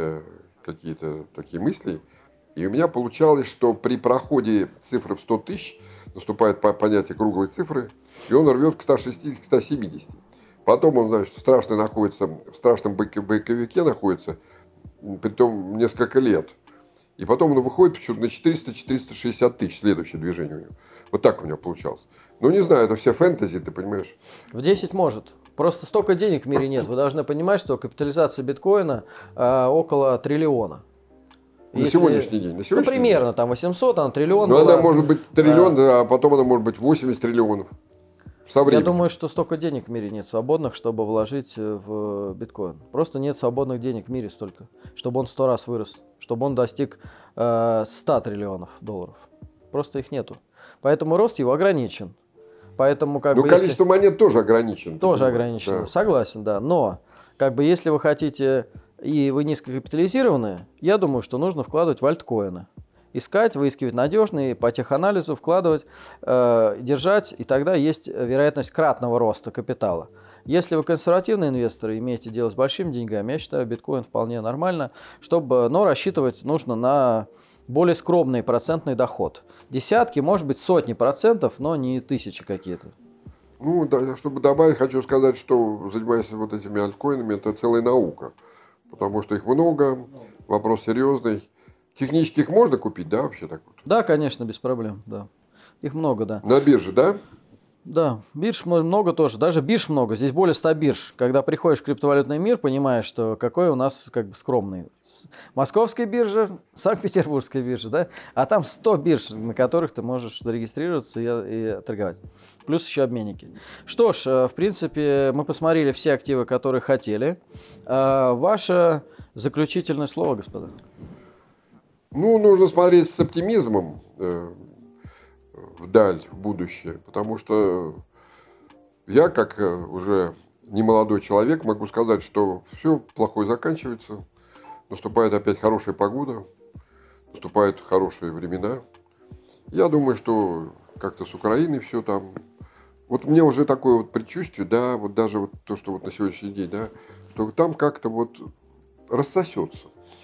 S2: какие-то такие мысли, и у меня получалось, что при проходе цифры в 100 тысяч наступает понятие круглой цифры, и он рвет к 160, к 170. Потом он, значит, в страшном боковике находится, притом несколько лет. И потом он выходит почему-то на 400-460 тысяч, следующее движение у него. Вот так у меня получалось. Ну, не знаю, это все фэнтези, ты понимаешь.
S3: В 10 может. Просто столько денег в мире нет. Вы должны понимать, что капитализация биткоина около триллиона.
S2: На сегодняшний день. На сегодняшний
S3: Ну, примерно, там 800, а триллион.
S2: Но
S3: была.
S2: она может быть триллион, а потом она может быть 80 триллионов. Со
S3: Я
S2: временем.
S3: думаю, что столько денег в мире нет свободных, чтобы вложить в биткоин. Просто нет свободных денег в мире столько, чтобы он 100 раз вырос, чтобы он достиг 100 триллионов долларов. Просто их нету. Поэтому рост его ограничен. Поэтому как
S2: Ну,
S3: бы
S2: количество монет тоже ограничено.
S3: тоже
S2: понимаешь,
S3: ограничено,
S2: да.
S3: согласен, да. Но как бы если вы хотите и вы низкокапитализированные, я думаю, что нужно вкладывать в альткоины. Искать, выискивать надежные, по теханализу вкладывать, держать, и тогда есть вероятность кратного роста капитала. Если вы консервативные инвесторы, имеете дело с большими деньгами, я считаю, биткоин вполне нормально, но рассчитывать нужно на более скромный процентный доход. Десятки, может быть, сотни процентов, но не тысячи какие-то.
S2: Ну, да, чтобы добавить, хочу сказать, что занимаясь вот этими альткоинами, это целая наука. Потому что их много, вопрос серьезный. Технически их можно купить, да, вообще так вот?
S3: Да, конечно, без проблем, да. Их много, да.
S2: На бирже, да?
S3: Да, бирж много тоже, даже бирж много, здесь более 100 бирж. Когда приходишь в криптовалютный мир, понимаешь, что какой у нас как бы скромный. Московская биржа, Санкт-Петербургская биржа, да, а там 100 бирж, на которых ты можешь зарегистрироваться и торговать. Плюс еще обменники. Что ж, в принципе, мы посмотрели все активы, которые хотели. Ваше заключительное слово, господа.
S2: Ну, нужно смотреть с оптимизмом вдаль, в будущее, потому что я, как уже не молодой человек, могу сказать, что все плохое заканчивается, наступает опять хорошая погода, наступают хорошие времена. Я думаю, что как-то с Украиной все там. Вот у меня уже такое вот предчувствие, да, вот даже вот то, что вот на сегодняшний день, да, что там как-то вот рассосется.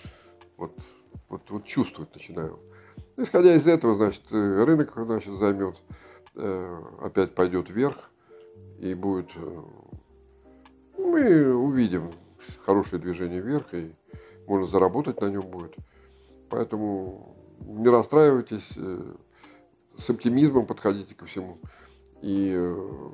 S2: Вот чувствовать начинаю. Исходя из этого, значит, рынок, значит, займет, опять пойдет вверх, и будет, мы увидим хорошее движение вверх, и можно заработать на нем будет. Поэтому не расстраивайтесь, с оптимизмом подходите ко всему. И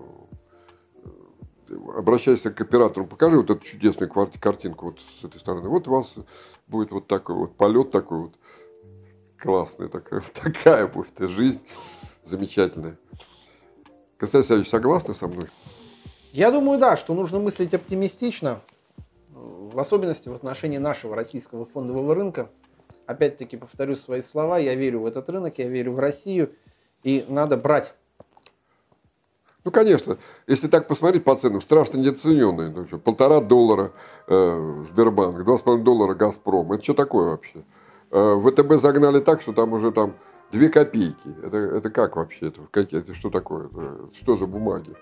S2: обращайся к оператору, покажи вот эту чудесную картинку вот с этой стороны. Вот у вас будет вот такой вот полет такой вот классный, такая будет жизнь замечательная. Константин Алексеевич, согласны со мной?
S1: Я думаю, да, что нужно мыслить оптимистично, в особенности в отношении нашего российского фондового рынка. Опять-таки повторю свои слова, я верю в этот рынок, я верю в Россию, и надо брать.
S2: Ну, конечно, если так посмотреть по ценам, страшно недооцененные. Ну, $1,5 Сбербанк, $2,5 Газпром. Это что такое вообще? ВТБ загнали так, что там уже там 2 копейки. Это как вообще? Это что такое? Это что за бумаги?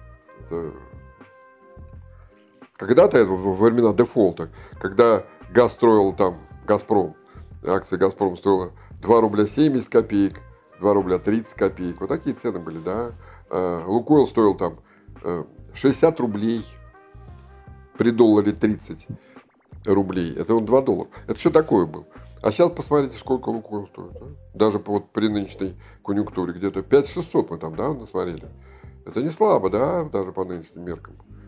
S2: Когда-то во времена дефолта, когда газ строил там Газпром, акция Газпром стоила 2 рубля 70 копеек, 2 рубля 30 копеек. Вот такие цены были, да. Лукойл стоил там 60 рублей при долларе 30 рублей. Это он $2. Это что такое был? А сейчас посмотрите, сколько Лукойл стоит. Да? Даже вот при нынешней конъюнктуре где-то 5-600 мы там, да, насмотрели. Это не слабо, да, даже по нынешним меркам.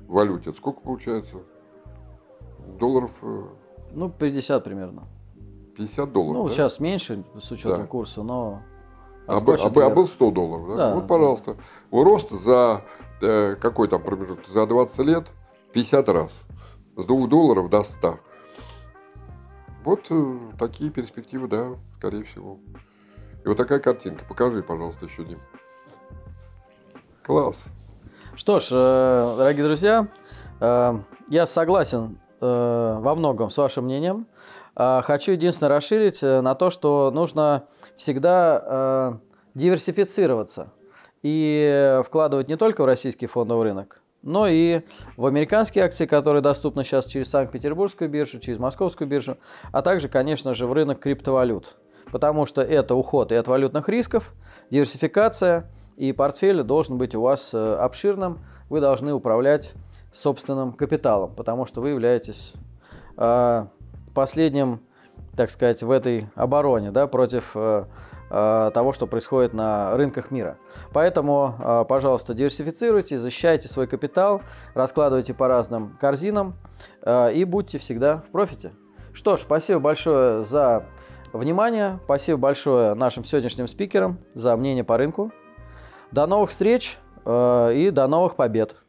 S2: в валюте, это сколько получается? Долларов
S3: Ну, 50 примерно.
S2: 50 долларов,
S3: Ну,
S2: да?
S3: сейчас меньше с учетом
S2: Да.
S3: курса, но...
S2: А
S3: отскочит
S2: был
S3: вверх.
S2: 100 долларов, да?
S3: Да.
S2: Вот, пожалуйста. Рост за какой там промежуток? За 20 лет 50 раз. С 2 долларов до 100. Вот такие перспективы, да, скорее всего. И вот такая картинка. Покажи, пожалуйста, еще, Дим. Класс.
S3: Что ж, дорогие друзья, я согласен во многом с вашим мнением. Хочу единственное расширить на то, что нужно всегда диверсифицироваться и вкладывать не только в российский фондовый рынок, но и в американские акции, которые доступны сейчас через Санкт-Петербургскую биржу, через Московскую биржу, а также, конечно же, в рынок криптовалют. Потому что это уход и от валютных рисков, диверсификация, и портфель должен быть у вас обширным. Вы должны управлять собственным капиталом, потому что вы являетесь последним, так сказать, в этой обороне, да, против того, что происходит на рынках мира. Поэтому, пожалуйста, диверсифицируйте, защищайте свой капитал, раскладывайте по разным корзинам и будьте всегда в профите. Что ж, спасибо большое за внимание, спасибо большое нашим сегодняшним спикерам за мнение по рынку. До новых встреч и до новых побед!